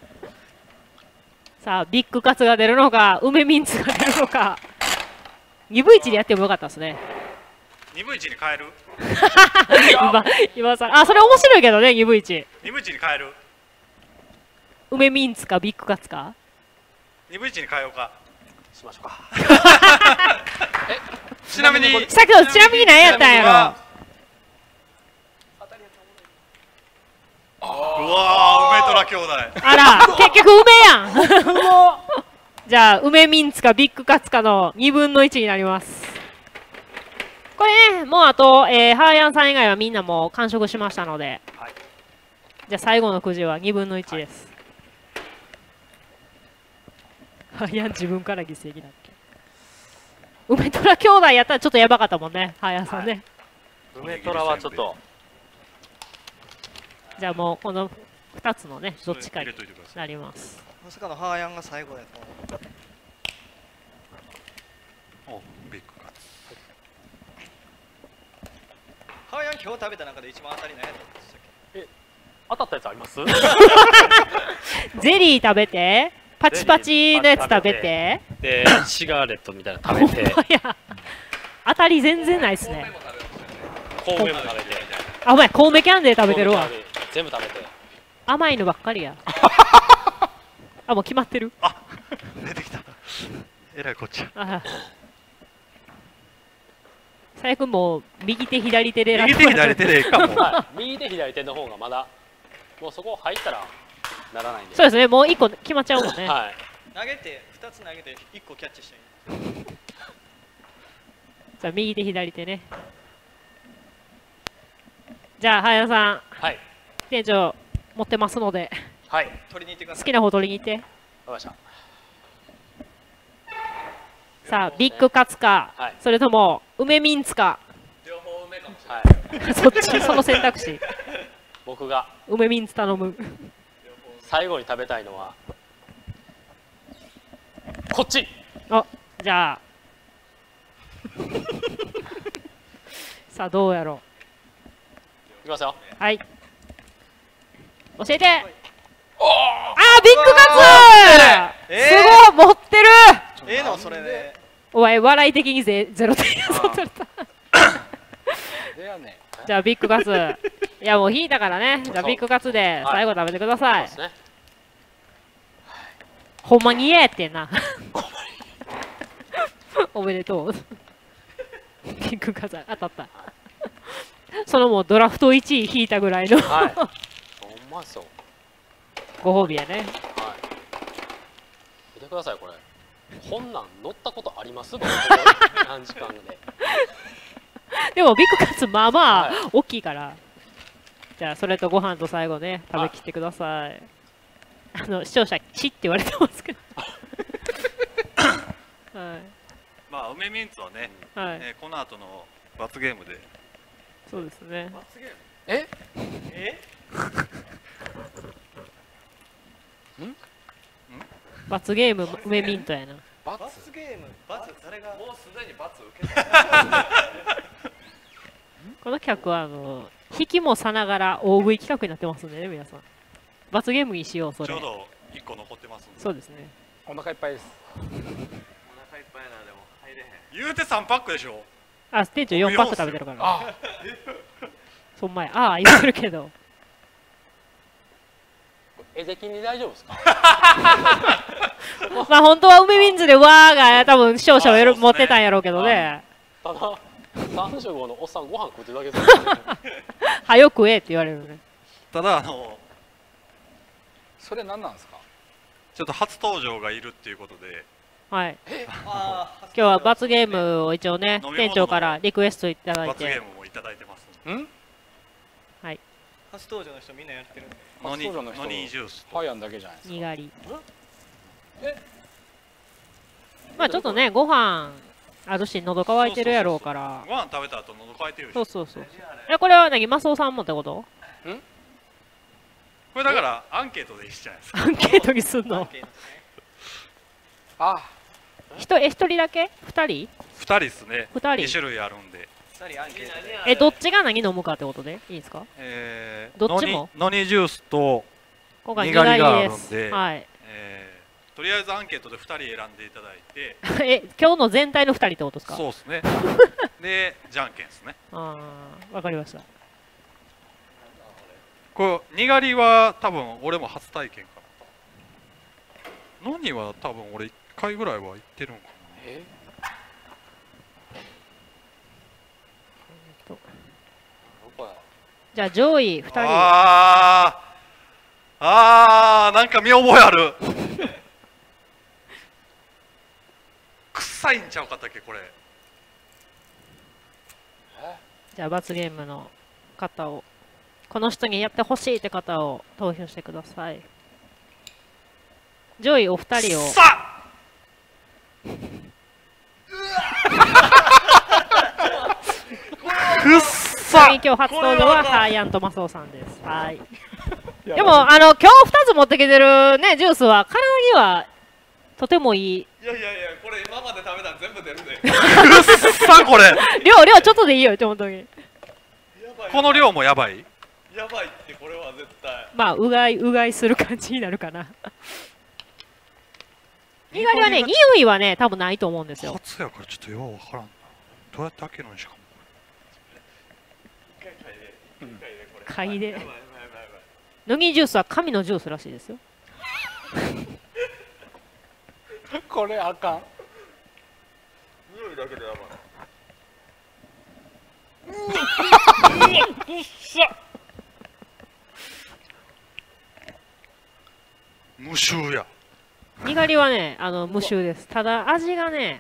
さあビッグカツが出るのか梅ミンツが出るのか。にぶいちでやってもよかったですね。 にぶいちに変える？ 今今さあそれ面白いけどねにぶいち。 にぶいちに変える？ 梅ミンツかビッグカツか？ にぶいちに変えようか。 しましょうか。 え、ちなみにさっきのちなみに何やったんやろ。 うわー梅虎兄弟。 あら結局梅やん。じゃあ梅ミンツかビッグカツかのにぶんのいちになります。これねもうあと、えー、ハーヤンさん以外はみんなもう完食しましたので、はい、じゃあ最後のくじはにぶんのいちです。ハーヤン自分から犠牲になっけ。梅虎兄弟やったらちょっとやばかったもんねハーヤンさんね、 はい、梅虎はちょっとじゃあもうこのふたつのねどっちかになります。 まさかのハーヤンが最後やと思う。おビッグカツ。 ハーヤン今日食べた中で一番当たりないやつでしたっけ？ え当たったやつあります？ ゼリー食べてパチパチのやつ食べてでシガレットみたいなの食べて当たり全然ないっすね。 コウメも食べてあお前コウメキャンデー食べてるわ。 全部食べて甘いのばっかりや。あもう決まってる。 あ出てきた。えらいこっちゃ。 最悪もう右手左手で右手左手でいいかも。 右手左手の方がまだもうそこ入ったらならないんで。 そうですねもういっこ決まっちゃうもんね。 はい投げてふたつ投げていっこキャッチしたい。 じゃあ右手左手ね。じゃあハヤさん、 はい、 店長持ってますので、 はい、 取りに行ってください。 好きな方取りに行って。 わかりました。 さあビッグカツか、はい、それとも梅ミンツか。 両方梅かもしれない。 はい、そっちその選択肢。 僕が梅ミンツ頼む。 最後に食べたいのはこっち。 あじゃあさあどうやろう。 いきますよ。 はい。教えて。あービッグカツ、えー、すごい持ってる。 ええのそれで。 お前笑い的にゼゼロ点やぞ取れた。じゃあビッグカツ。いやもう引いたからね。じゃあビッグカツで最後食べてください。はい、ほんまに嫌やってんな。おめでとう。ビッグカツ当たった。そのもうドラフトいちい引いたぐらいの、はい、ほんまそうご褒美やね。 はい、見てくださいこれ。こんなん乗ったことあります？何時間で。 でもビッグカツまあまあ大きいから。 じゃあそれとご飯と最後ね食べきってください。あの視聴者「チ」って言われてますけどはい。 まあ梅ミンツはね、 はい、 えー、この後の罰ゲームで。 そうですね。 罰ゲーム。 ええん罰ゲーム梅ミントやな。 罰罰ゲーム罰誰がもうすでに罰受けたこの企画はあの引きもさながら大食い企画になってますんでね、皆さん。罰ゲームにしよう、それ。 ちょうどいっこ残ってますんで。 そうですね。 お腹いっぱいです。 お腹いっぱいなでも入れへん。 言うてさんパックでしょ。 あ、店長よんパック食べてるから。 あそんまや。ああ、言ってるけど。 絵的に大丈夫ですか？ まあ本当は梅ミンズでわーが多分少々持ってたんやろうけどね。 たださんじゅうごのおっさんご飯食ってるだけですよね。 はよ食えって言われるね。 ただあのそれ何なんですか？ ちょっと初登場がいるっていうことで。 はい。 あ今日は罰ゲームを一応ね店長からリクエストいただいて。 罰ゲームもいただいてます。 ん？ はい。 初登場の人みんなやってるんで。 ノニ初登場の人ノニジュース。 ハヤンだけじゃないですか。 にがり。 え？ まあちょっとねご飯あるし喉乾いてるやろうから。 ご飯食べた後喉乾いてるし。 そうそうそう。えこれは何マスオさんもってこと？ん？ これだからアンケートでいいじゃないですか。 アンケートにすんの？ あ、 ひとえ一人だけ？二人？ ふたりですね。 ふたり。 に種類あるんで。 ふたりアンケートで。 えどっちが何飲むかってことでいいですか？ えー、 どっちも？ ノニジュースと今回にがりがあるでんで、 はい。 えー、とりあえずアンケートでふたり選んでいただいて。 え今日の全体のふたりってことですか？ そうですね。でじゃんけんですね。 ああわかりました。 これにがりは多分俺も初体験かな。ノニは多分俺いっかいぐらいは行ってるんかな。 え？ じゃあ上位ふたり。 あーあーなんか見覚えある。臭いんちゃうかったっけこれ。 じゃあ罰ゲームの方をこの人にやってほしいって方を投票してください。上位お二人を。 さくっさ今日初登場はハーヤンとマスオさんです。はい。でもあの今日ふたつ持ってきてるねジュースは体にはとてもいい。 いやいやいやこれ今まで食べたら全部出るで。 くっさこれ。 量量ちょっとでいいよ本当に。 この量もやばい。 やばいってこれは絶対。 まあうがいうがいする感じになるかな。にがりはね匂いはね多分ないと思うんですよ。 初やからちょっとようわからんな。どうやって開けるのにしかも。 嗅いで。ノギジュースは神のジュースらしいですよ。 これあかん。 匂いだけでやばい。 無臭や。 にがりはねあの無臭です。ただ味がね。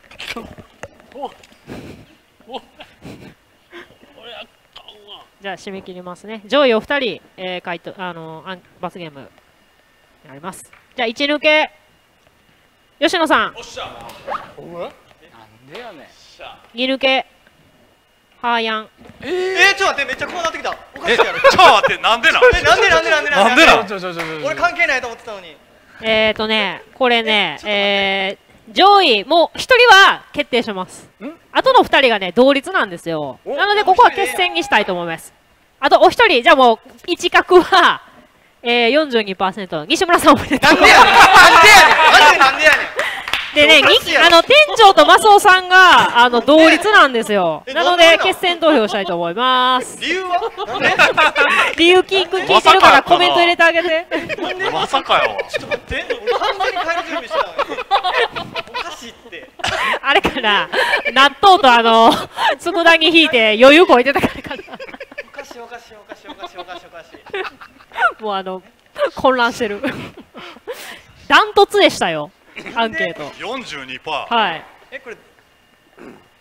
じゃあ締め切りますね。上位お二人、えー、回答あのあん罰ゲームやります。じゃあ一抜け吉野さん。 おっしゃ。 なんでやねん。 に抜けハーヤン。 えー、ちょっと待ってめっちゃこうなってきた。おかしいやろ。 ちょっと待ってなんでなん。 えなんでなんでなんでなんでなん。 ちょちょちょちょ俺関係ないと思ってたのに。 えーとねこれねえー、上位もうひとりは決定します。あとのふたりがね同率なんですよ。なのでここは決戦にしたいと思います。あとお一人じゃあもう一角は、えー、よんじゅうにパーセント 西村さんおめでとう。 なんでやねんなんでやねんマジでなんでやねん。 でね、にあの店長とマスオさんがあの同率なんですよ。なので決選投票したいと思います。 理由は？なんで？ 理由聞く聞いてるからコメント入れてあげて。 まさかよ。 ちょっと待って。俺完全に変える準備してたのに。おかしいって。 あれかな。納豆とあの佃煮引いて余裕こいてたからかな。 おかしいおかしいおかしいおかしいおかしいおかしい。 もうあの混乱してる。ダントツでしたよ。アンケートよんじゅうにパーセント。 はい。 えこれ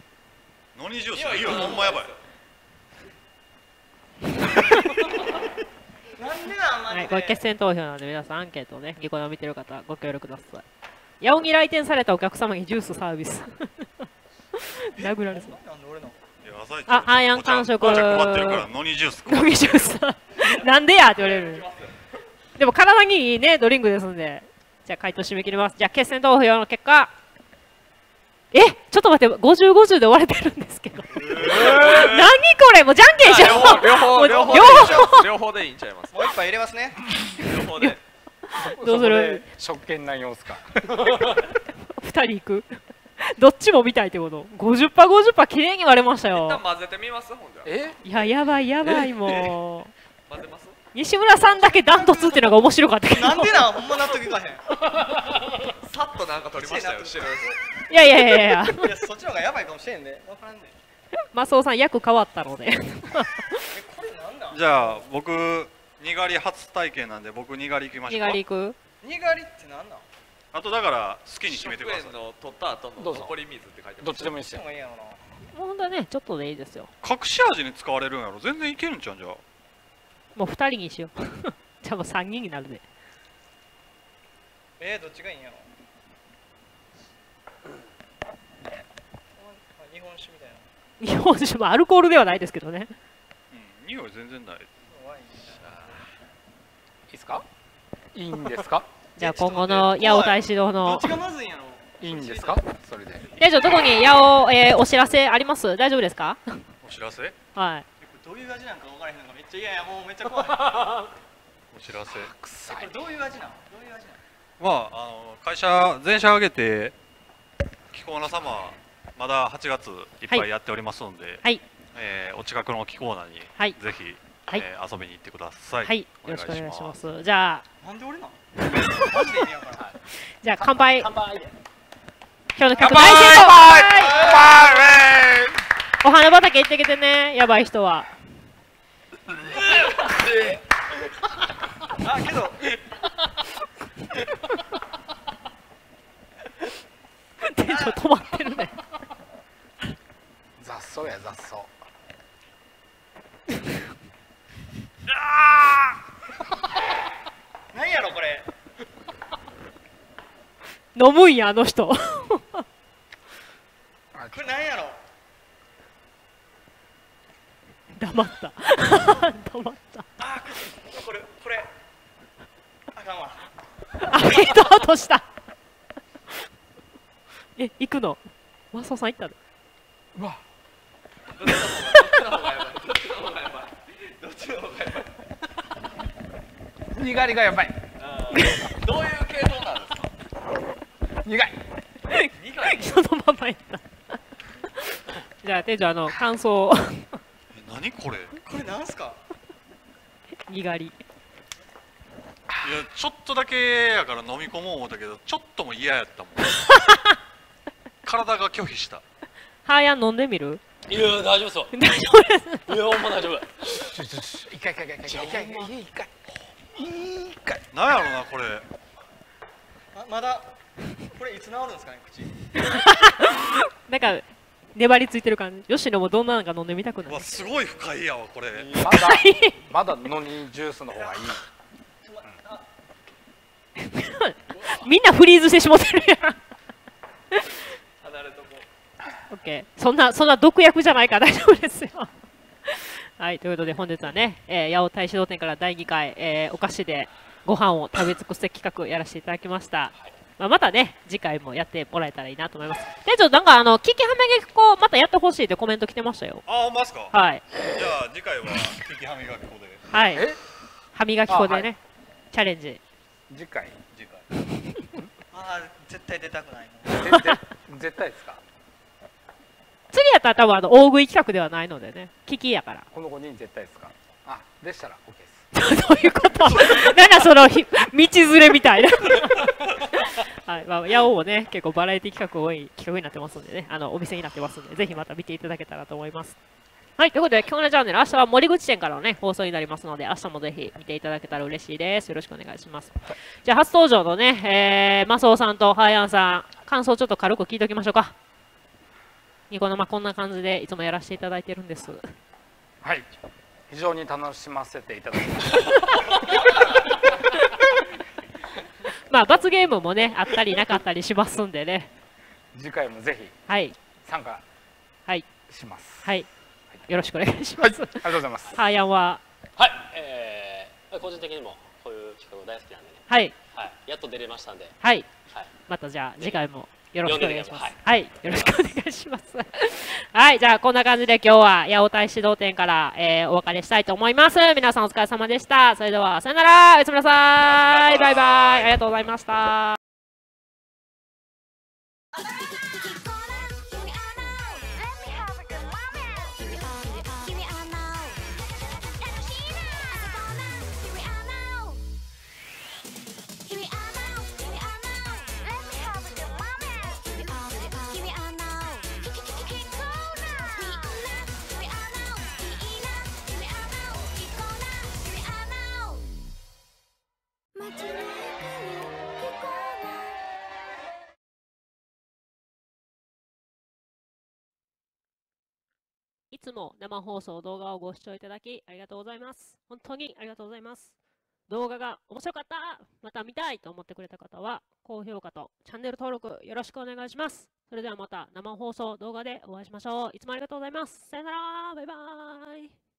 ノニジュースいいよほんまやばい。 はい、これ決選投票なので皆さんアンケートをね、ニコ生見てる方ご協力ください。八尾に来店されたお客様にジュースサービス。殴られそう。あ、アーヤン完食。 ノニジュース。 ノニジュース。なんでやって言われる。でも体にいいね、ドリンクですんで。じゃあ回答締め切ります。じゃあ決選投票の結果。え、ちょっと待って、ごじゅう、ごじゅうで終われてるんですけど。何これ、もうじゃんけんしよう。 両方、両方、両方でいいんちゃいます。もう一杯入れますね。両方で。 どうする？ 食券何用すか。 ふたり行く。どっちも見たいってこと。ごじゅっパーセント、ごじゅっパーセント 綺麗に割れましたよ。 一旦混ぜてみます。ほんじゃ。 え？いや、やばいやばいもう。 混ぜます？ 西村さんだけダントツっていうのが面白かったけど。 なんでなん、ほんま納得いかへん。さっとなんか取りましたよ。 いやいやいやいや。いやそっちの方がやばいかもしれんね。わからんね。 マスオさん役変わったので。え、 これなんなん？じゃあ僕にがり初体験なんで僕にがり行きましょうか。 にがり行く？ にがりってなんなん？ あとだから好きに決めてください。 食塩の取った後の残り水って書いてます。 どっちでもいいですよ。 もうほんとね、ちょっとでいいですよ。 隠し味に使われるんやろ。全然いけるんちゃうんじゃ。 もうふたりにしよう。じゃあもうさんにんになるで。 えー、どっちがいいんやろ。日本酒みたいな。 日本酒もアルコールではないですけどね。 うん、匂い全然ない。いいですか？いいんですか？ じゃあ今後の八尾大使堂の。 どっちがまずいんやろ。 いいんですか？それで。 店長どこに八尾、えー、お知らせあります？大丈夫ですか？ お知らせ？ はい。 どういう味なんか分からへんのがめっちゃ嫌や。もうめっちゃ怖い。 お知らせ。 これどういう味なん？どういう味なん？ まああの会社全社挙げてキコーナ様まだはちがついっぱいやっておりますので、はい、えー、お近くのキコーナに、はい、ぜひ、はい、えー、遊びに行ってください。 はい、よろしくお願いします。じゃあ。 なんで俺なの？マジで意味わからん。 じゃあ乾杯。 乾杯。 今日の曲大成功。お花畑行ってきてね、やばい人は。 あ、けど。 店長止まってるね。 雑草や雑草。 何やろこれ。 飲むんやあの人。これ何やろ。 黙った。黙った。 あ、これこれ。あかんわ。 あ、フェードアウトした。え、行くの。マスオさん行ったの。 うわ。 どっちの方がやばい。どっちの方がやばい。どっちの方がやばい。 にがりがやばい。 どういう系統なんですか。 苦い。 苦い。そのままいった。じゃあ店長あの感想を。 え、何これ。 これなんすか。 にがり。 いやちょっとだけやから飲み込もう思ったけどちょっとも嫌やったもん。体が拒否した。 ハーヤン飲んでみる？ いや大丈夫そう。 大丈夫です。 いやほんま大丈夫。 一回一回一回一回一回一回一回。 なんやろなこれ。 あ、まだこれいつ治るんですかね口。 なんか粘りついてる感じ。吉野もどんなのか飲んでみたくなる。 わすごい深いやわこれ。 まだまだノニジュースの方がいい。 みんなフリーズしてしもてるやん。 離れとこう。オッケー。そんなそんな毒薬じゃないから大丈夫ですよ。はい、ということで本日はね、えー、八尾大使堂店からだいにかい、えー、お菓子でご飯を食べ尽くす企画やらせていただきました。はい、まあ、またね次回もやってもらえたらいいなと思います。店長なんかあのキキハメ劇校またやってほしいってコメント来てましたよ。 あ、ほんまですか。 はい。 じゃあ次回はキキハメ学校で。 はい。歯磨き粉でね、はい、チャレンジ。 次回。 次回。 ああ絶対出たくないの。絶対ですか。 次やったら多分あの大食い企画ではないのでね、キキやから。 このごにん絶対ですか。あ、でしたら OK です。 どういうこと？なんかその道連れみたいな。はい、まあ、ヤオもね、結構バラエティ企画多い企画になってますんでね、あのお店になってますんで、ぜひまた見ていただけたらと思います。はい、ということで、今日のチャンネル、明日は森口店からのね、放送になりますので、明日もぜひ見ていただけたら嬉しいです。よろしくお願いします。じゃあ、初登場のね、えー、マスオさんとハーヤンさん、感想ちょっと軽く聞いておきましょうか。ニコ生こんな感じでいつもやらせていただいてるんです。 はい、非常に楽しませていただきました。 まあ罰ゲームもねあったりなかったりしますんでね。 次回もぜひはい参加はいします。 はい、よろしくお願いします。 はい、ありがとうございます。 はーやんははい、えー、個人的にもこういう企画大好きなんでね。 はい、 はい、やっと出れましたんで。 はい、 はい、 またじゃあ次回もよろしくお願いします。 はい、 はい、よろしくお願いします。はい、じゃあこんな感じで今日は八尾台指導店から、えー、お別れしたいと思います。皆さんお疲れ様でした。それではさよなら、おやすみなさい。バイバイ。ありがとうございました。いつも生放送動画をご視聴いただきありがとうございます。本当にありがとうございます。動画が面白かった、また見たいと思ってくれた方は高評価とチャンネル登録よろしくお願いします。それではまた生放送動画でお会いしましょう。いつもありがとうございます。さよなら、バイバーイ。